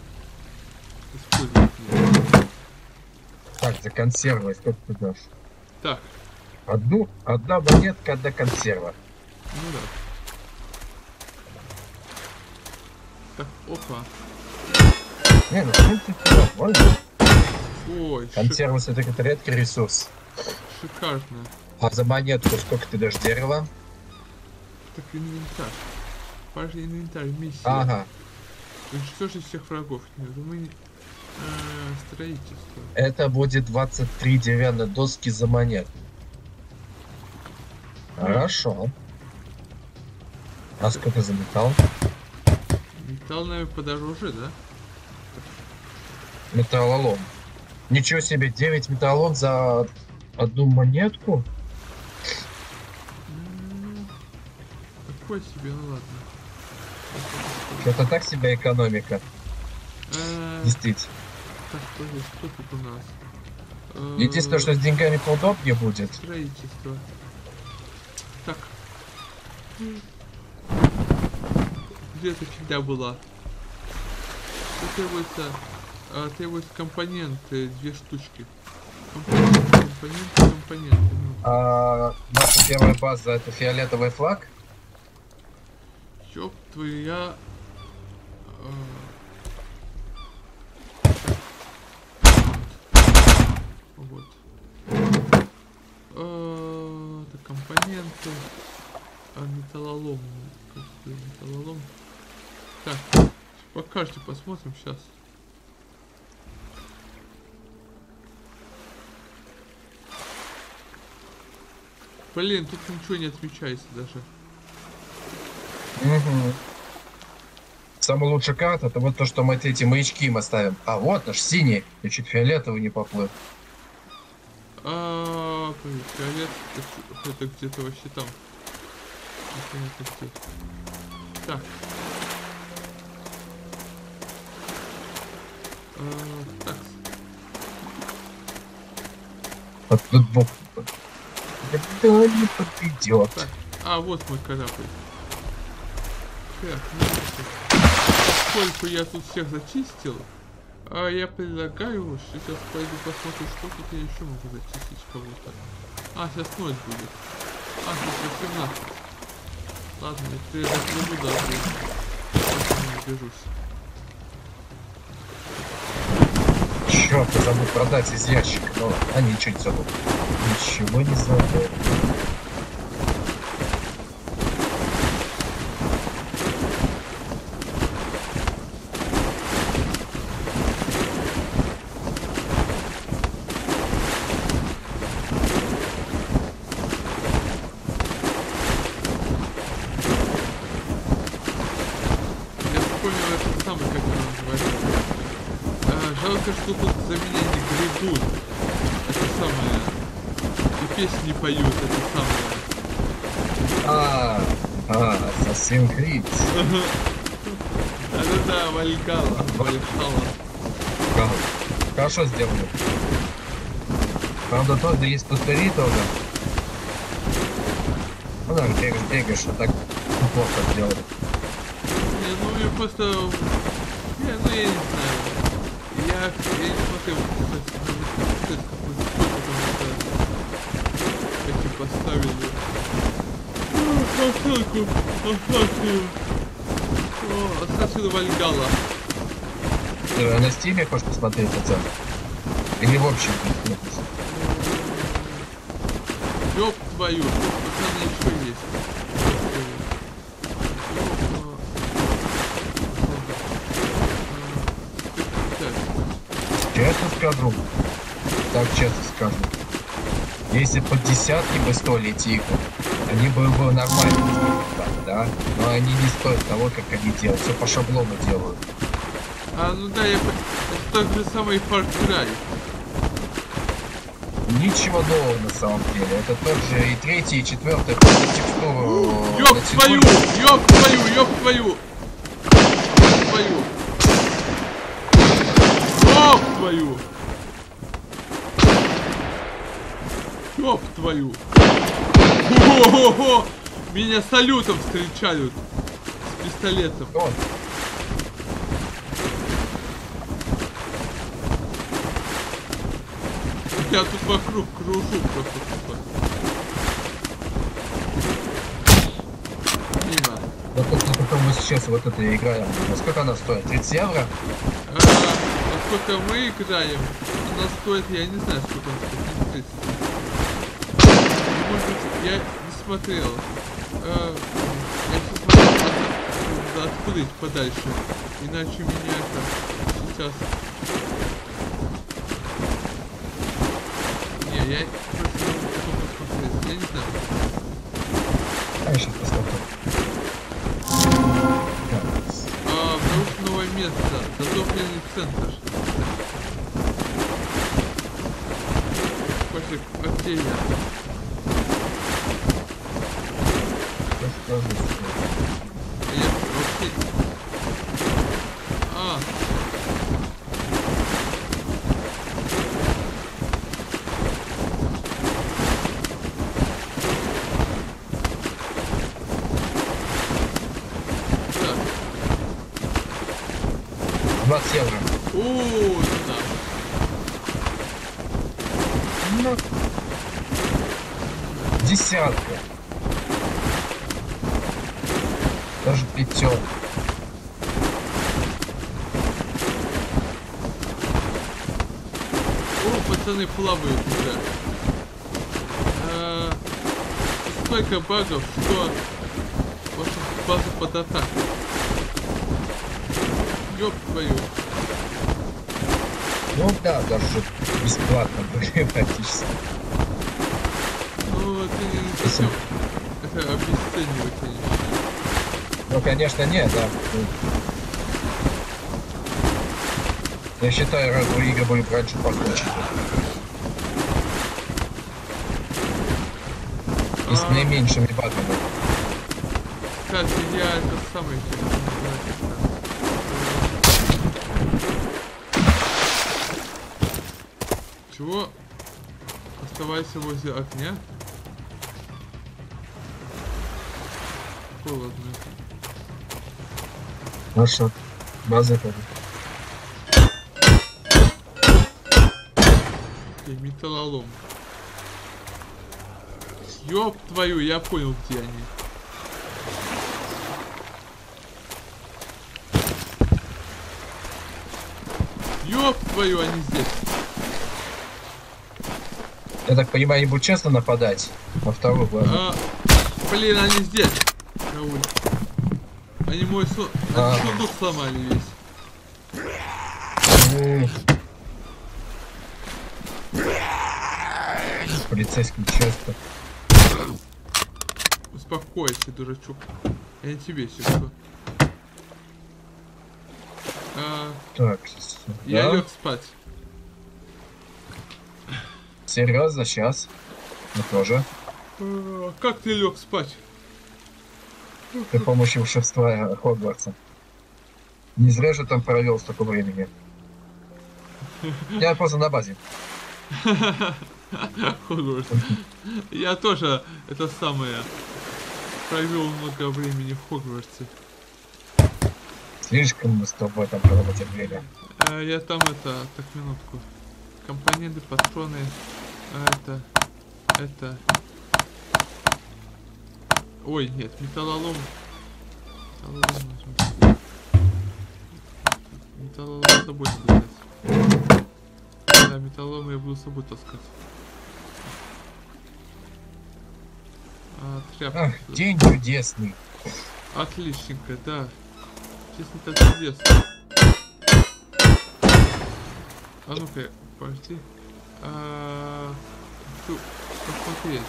Использовать. Так, за консервы сколько ты дашь? Так, Одна монетка до консерва. ну да. Так, опа. Не, ну в принципе нормально. Ой, Консервы все-таки это редкий ресурс. шикарно. А за монетку сколько ты дашь дерева? Так, инвентарь. Важный инвентарь, миссия. Ага. Уничтожить всех врагов. Нет, мы... строительство. Это будет 23 деревянные доски за монет. Хорошо. А сколько за металл? Металл, наверное, подороже, да? Металлолом. Ничего себе, 9 металлолом за одну монетку? Такой себе, ну ладно. Это так себе экономика. Действительно. Так, что тут у нас? Единственное, что с деньгами поудобнее будет. Строительство. Так. Где эта фигня была? Что требуется компоненты, 2 штучки. Компоненты. Ну. Наша первая база — это фиолетовый флаг. Ёб твою, я... Вот. Это компоненты. Металлолом. Металлолом. Так. По карте посмотрим сейчас. Блин, тут ничего не отмечается даже. Угу. Самая лучшая карта это вот то, что мы эти маячки им оставим. А вот наш синий. Я чуть фиолетовый не поплыл. Фиолет, это где-то вообще там. Это где? Так. Так. Вот тут бог. Никто не подведет. Так. Вот мой корабль. Так, поскольку я тут всех зачистил, я предлагаю, что сейчас пойду посмотрю, что тут я еще могу зачистить кого-то. Сейчас ночь будет. Сейчас 18. Ладно, я доплыву даже. Не бежусь. Черт, я забыл продать из ящика. Но... ничего не забыл. Ничего не забыл. Жалко, что тут за меня не гребут. Это самое. И песни поют, это самое. Assassin's Creed. Да-да-да, Вальгалла. Хорошо сделано. Правда, тоже есть пустыри тоже. Ну да, бегаешь, а так плохо сделали. Я просто... я не знаю. Я не смотрел, какие поставили. Ассасин Вальгалла. Ты на стиме хочешь посмотреть это? Или в общем? Ёб твою, пацаны, еще есть. Честно скажу, так честно скажу, если под десятки бы стоили тихо, они бы нормально, да, но они не стоят того, как они делают, все по шаблону делают. Ну да, это тот же самый Far Cry. Ничего нового на самом деле, это тот же и третий, и четвертый, просто текстуру. Ёб твою, ёб твою, ёб твою, ёб твою. Ёб твою! Ёб твою! О-хо-хо-хо! Меня салютом встречают! С пистолетом. Вот. Я тут вокруг кружу просто тупо. Мимо. Вот это мы сейчас вот это играем. Сколько она стоит? 30 евро? Сколько мы играем, она стоит, я не знаю, сколько она стоит, 30. Может быть, я не смотрел. Я сейчас смотрел, открыть подальше, иначе меня это сейчас... Не, я просто не могу посмотреть, я не знаю. Я сейчас посмотрю. Новое место, затопленный центр. Пошли, где я? Я вообще... Так. 20 евро. Да. Ну, десятка. Даже пятерка. Пацаны плавают уже. Столько багов, что база под атакой. Ёб твою. Ну да, даже бесплатно практически. Ну, ты не совсем... Это обесценивать. Ну, конечно, нет, да. Я считаю, раз игры были раньше покруче. И с наименьшими багами. Кстати, я это самое Чего? Оставайся возле огня. Холодно. Наша база тоже. И металлолом. Ёб твою, я понял, где они. Ёб твою, они здесь. Я так понимаю, они будут честно нападать на вторую базу. Блин, они здесь. Рауль. Они мой сундук сломали весь. Полицейский участок. Успокойся, дурачок. Я не тебе сейчас. Так, я да? лег спать. Серьезно, сейчас? Я тоже. Как ты лег спать? При помощи волшебства Хогвартса. Не зря же там провел столько времени. Я просто на базе. Я тоже это самое провел много времени в Хогвартсе. Слишком мы с тобой там проводим время. Я там это, так, минутку. Компоненты, патроны, это. Ой, нет, металлолом. Металлолом с собой взять. Да, металлолом я буду с собой таскать. Тряпка. Ах, день чудесный. Отличненько, да. Честно, так чудесно. А ну-ка, подожди. Посмотреть.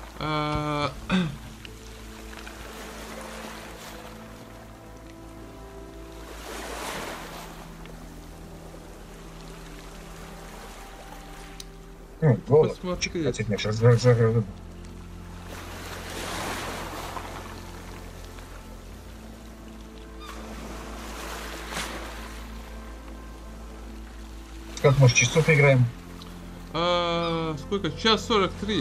Голод. Посмотреть. Как, может, часов играем? Сколько? Час 43.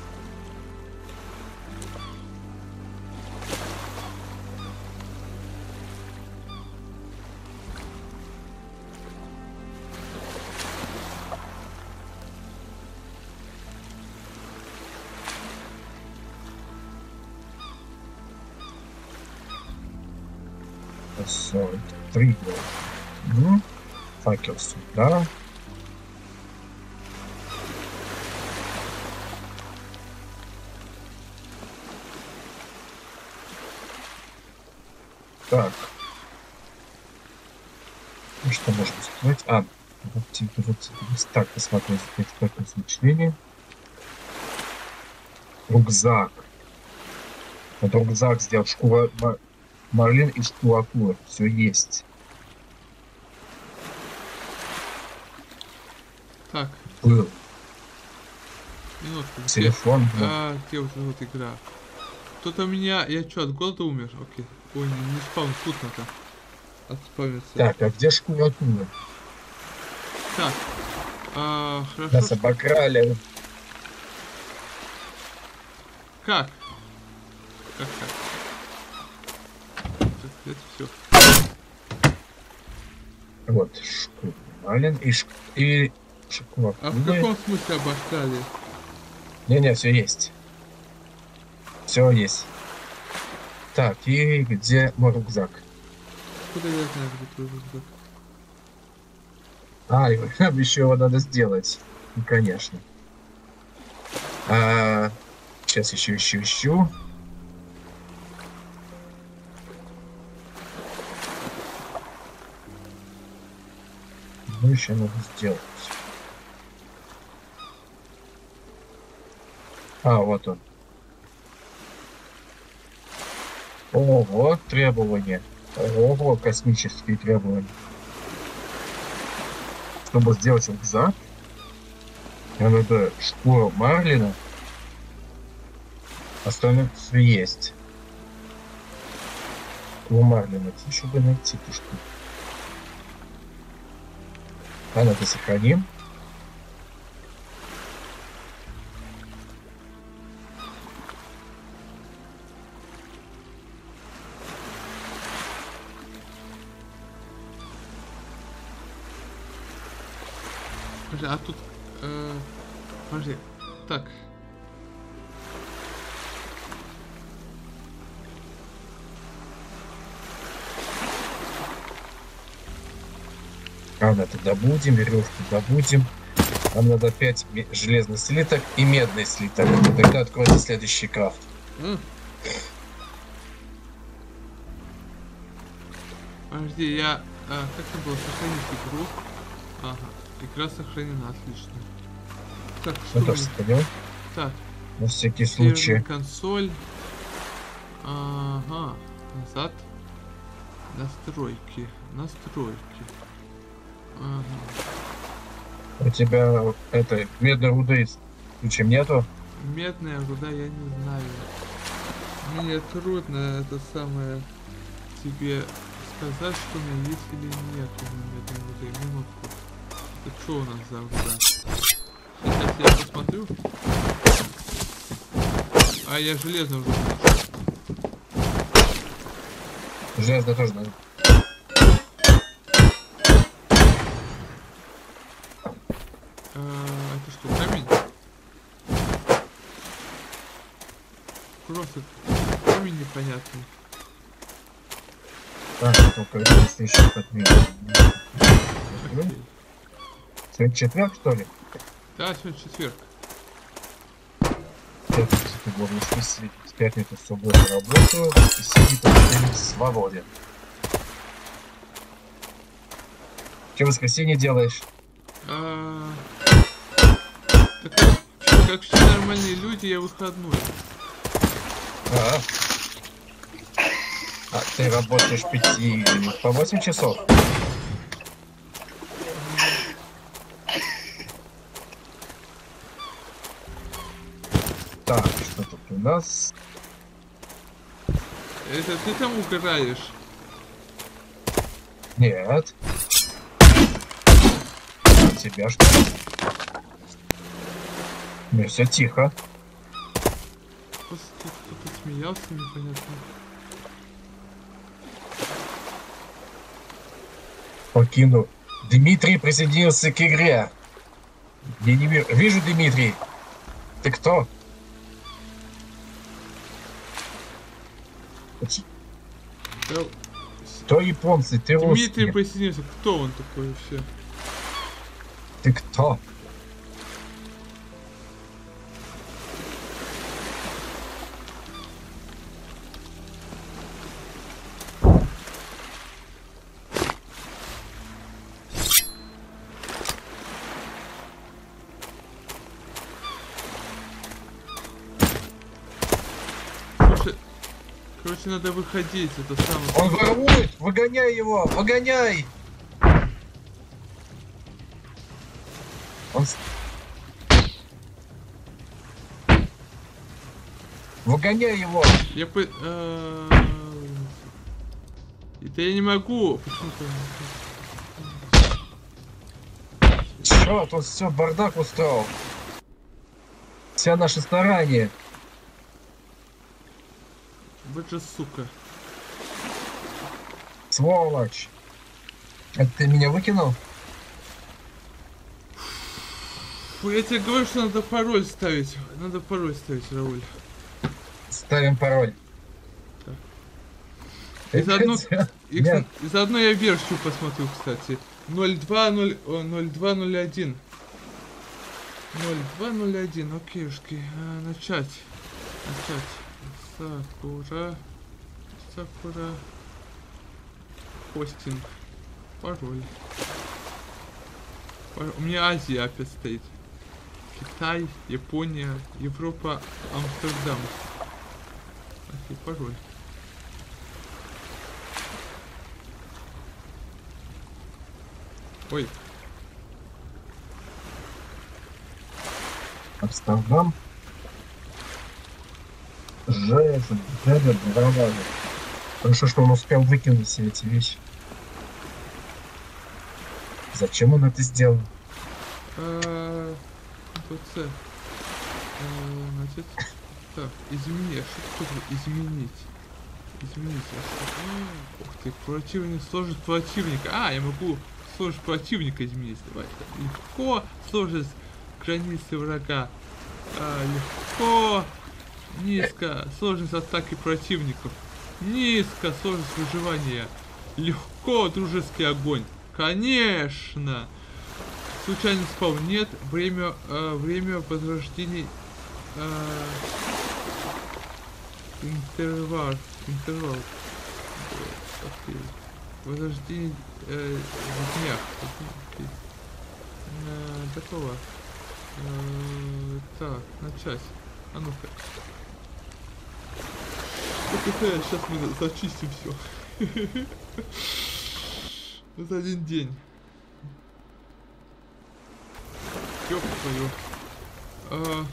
Три. Факел сюда. Так. Ну что можно сделать? Так, посмотрим, экспертное сочинение. Рюкзак. Вот рюкзак сделал шкура марлин и шкура акулы. Все есть. Так. Был. Минутку. Телефон. Где вот игра? Кто-то меня... Я что, от голода умер? Окей. Ой, не спам, тут надо отспавниться. Так, а где шкура акулы? Так. Хорошо. Нас обокрали. Как? Как? Это все. Вот, шкура марлин и шкура акулы. А в каком смысле обокрали? Не, все есть. Все есть. Так, и где мой рюкзак? Куда я знаю, где твой рюкзак? Еще его надо сделать. Ну, конечно. Сейчас ищу. Что еще надо сделать? А, вот он. Ого, требования. Ого, космические требования. Чтобы сделать рюкзак, нам надо шкуру марлина. Остальное все есть. Шкуру марлина. Чтобы найти эту штуку. А, надо сохраним. Подожди, а тут... подожди, так. Ладно, это добудем, веревку добудем. Нам надо 5 железных слиток и медный слиток. И тогда откроется следующий крафт. Подожди, я... как это было? Сохранить игру? Ага, игра сохранена, отлично. Так, что Ну, тоже сохранил. Так. На всякий случай. Консоль. Ага. Назад. Настройки. Настройки. Ага. У тебя это медной руды чем нету? Медная руда, я не знаю. Мне трудно это самое тебе сказать, что у меня есть или нет у меня медной руды. Минутку. Это что у нас за руда? Сейчас я посмотрю. А я железную руду нашел. Железно тоже надо. Это что, камень? Просто камень непонятный. Так, только если еще подменить. Сегодня четверг, что ли? Да, сегодня четверг. Пятницу ты будешь висеть. В пятницу, в субботу работаю. И сидит в свободе. Что в воскресенье делаешь? Так как все нормальные люди, я выходной. А ты работаешь 5 по 8 часов? Так, что тут у нас? Это ты там угораешь? Нет. Тебя что ли? Ну, все тихо. Просто тут кто-то смеялся непонятно. Покину. Дмитрий присоединился к игре. Я не вижу. Вижу, Дмитрий. Ты кто? Кто японцы? Ты русский. Дмитрий присоединился. Кто он такой вообще? Ты кто? Короче, надо выходить, это самое... Он ворует! Выгоняй его! Выгоняй! Он... Выгоняй его! Я по... Это я не могу. Почему-то... Черт, он все бардак устроил. Все наши старания. Вот же сука. Сволочь. Это ты меня выкинул? Фу, я тебе говорю, что надо пароль ставить. Надо пароль ставить, Рауль. Ставим пароль. И заодно я версию посмотрю, кстати. 0201. 0201, окейшки. Начать. Сакура. Хостинг. Пароль. У меня Азия опять стоит. Китай, Япония, Европа, Амстердам. Окей, пароль. Ой. Амстердам. Жесть, браво. Хорошо, что он успел выкинуть все эти вещи. Зачем он это сделал? Значит, так, изменить. Что такое изменить? Изменить. Ух ты, противник сложность противника. А, я могу сложность противника изменить. Давай. Легко сложность границы врага. Легко. Низко сложность атаки противников. Низко сложность выживания. Легко дружеский огонь. Конечно. Случайный спаун нет. Время возрождения. Интервал. Возрождение в днях. Такого. Так, начать. А ну-ка. Сейчас мы зачистим все. За один день. Ёп твою.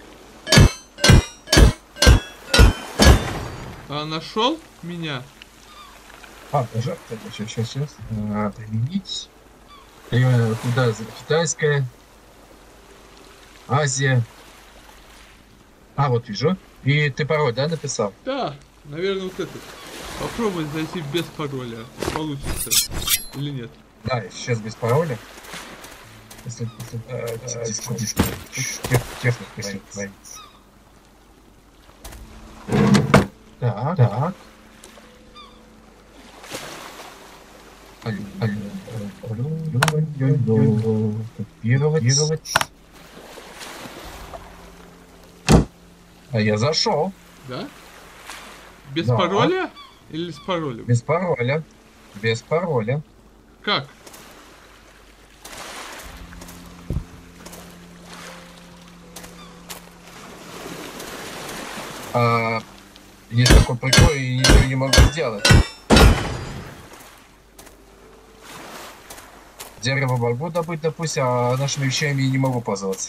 Нашел меня? Даже. Сейчас. Применить. Куда? Китайская. Азия. Вот вижу. И ты пароль, да, написал? Да, наверное, вот этот. Попробуй зайти без пароля. Получится. Или нет? Да, сейчас без пароля. Техник. Так. Копировать. А я зашел. Да? Без пароля? Или с паролем? Без пароля. Без пароля. Как? Есть такой прикол, и ничего не могу сделать. Дерево могу добыть, допустим, а нашими вещами я не могу пользоваться.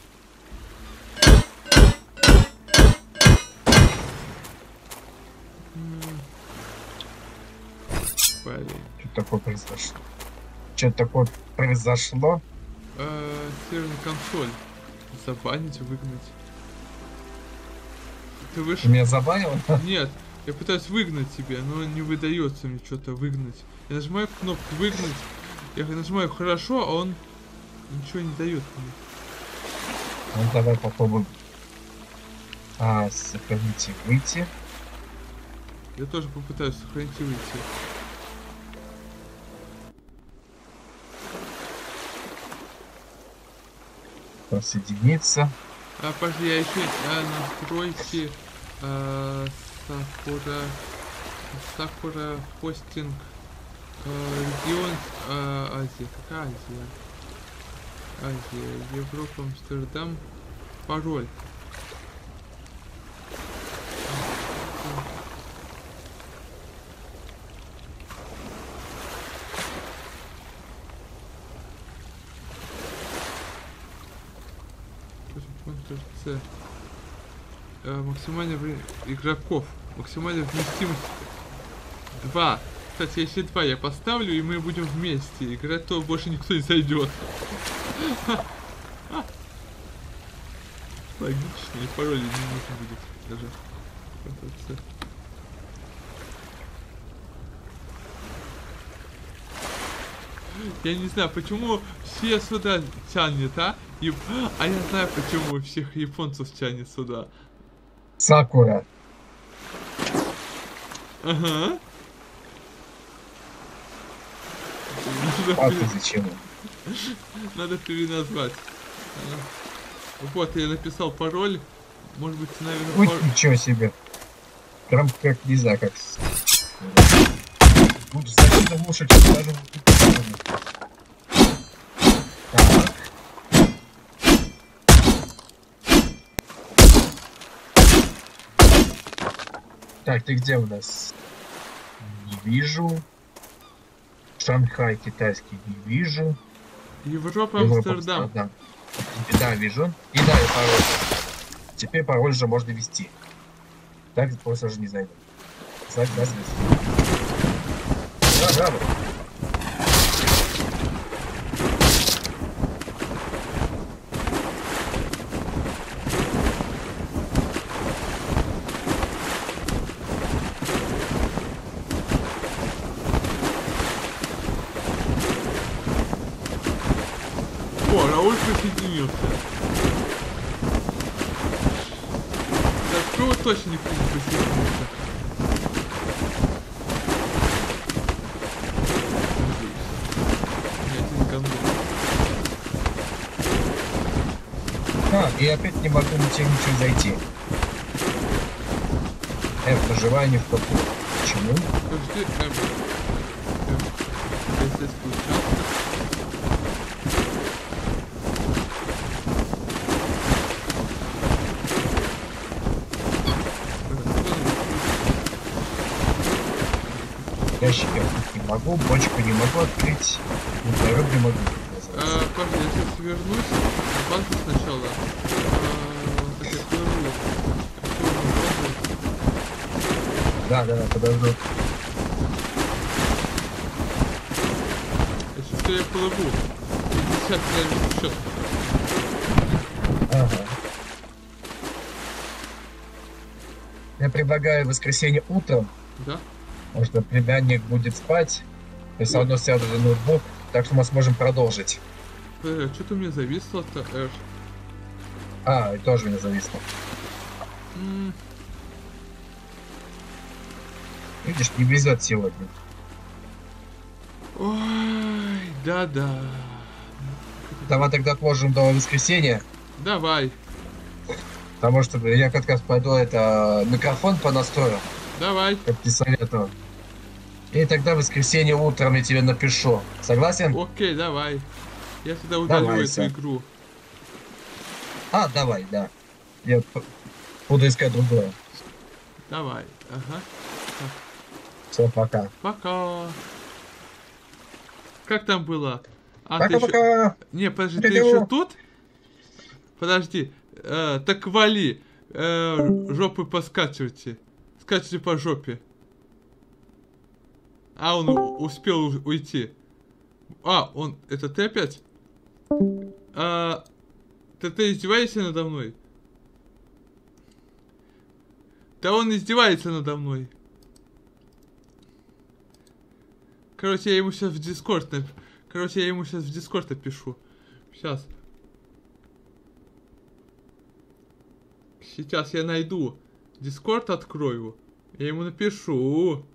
Что-то такое произошло? Северная консоль. Забанить, выгнать. Ты вышел? Ты меня забанил? Нет, я пытаюсь выгнать тебя, но не выдается мне что-то выгнать. Я нажимаю кнопку выгнать, я нажимаю хорошо, а он ничего не дает мне. Ну давай попробуем. Сохранить и выйти. Я тоже попытаюсь сохранить и выйти. Соединиться. Подожди, я еще настройки Сакура хостинг регион Азия. Какая Азия? Азия, Европа, Амстердам. Пароль. Максимальное время игроков. Максимальная вместимость 2. Кстати, если 2 я поставлю, и мы будем вместе играть, то больше никто не зайдет. Логично, и пароль не нужно будет даже. Я не знаю, почему все сюда тянет, а? А я знаю, почему всех японцев тянет сюда. Сакура. Ага. Зачем? Надо переназвать. Вот, я написал пароль. Может быть, наверное, ой, ничего себе. Прям как не знаю, как. Буду значительно лучше, чем даже. Так. Так, ты где у нас? Не вижу. Шанхай китайский не вижу. Европа, Европа, Амстердам. Да, вижу. И да, и пароль. Теперь пароль же можно ввести. Так просто же не зайду. Согласен. Да, браво. О, Рауль присоединился. Так, кто точно не присоединился? Нет, не гандон. И опять не могу ничего зайти. Проживание в какую? Почему? Подожди, полицейский участок. Ящик я открыть не могу, бочку не могу открыть, рыбу не могу. Пожалуйста, я сейчас вернусь в банку сначала. Так я плыву. Да, подожду. Если что, я плыву. 50 километров счет. Ага. Я предлагаю в воскресенье утром. Да? Потому что племянник будет спать. И все равно сяду за ноутбук. Так что мы сможем продолжить. Что-то у меня зависло-то, И тоже у меня зависло. Видишь, не везет сегодня. Ой, да-да. Давай тогда отложим до воскресенья. Давай. Потому что я как раз пойду микрофон понастрою. Давай. Как ты советовал. И тогда в воскресенье утром я тебе напишу. Согласен? Окей, давай. Я тогда удалю Давай, эту всё. игру. Давай, да. Я буду искать другое. Давай. Ага. Все, пока. Пока. Как там было? Ты Пока-пока. ещё... Не, подожди, ты Привет. еще тут? Подожди. Так вали. Жопы поскачивайте. Скачивайте по жопе. Он успел уйти. Это ты опять? Ты издеваешься надо мной? Да он издевается надо мной. Короче, я ему сейчас в Дискорд напишу. Сейчас. Сейчас я найду. Дискорд открою. Я ему напишу.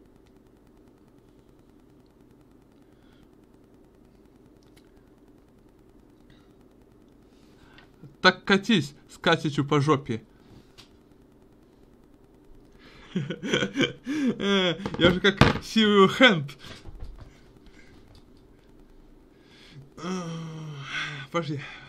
Так катись, скатичу по жопе. Я же как Сириус Хэнд. Подожди.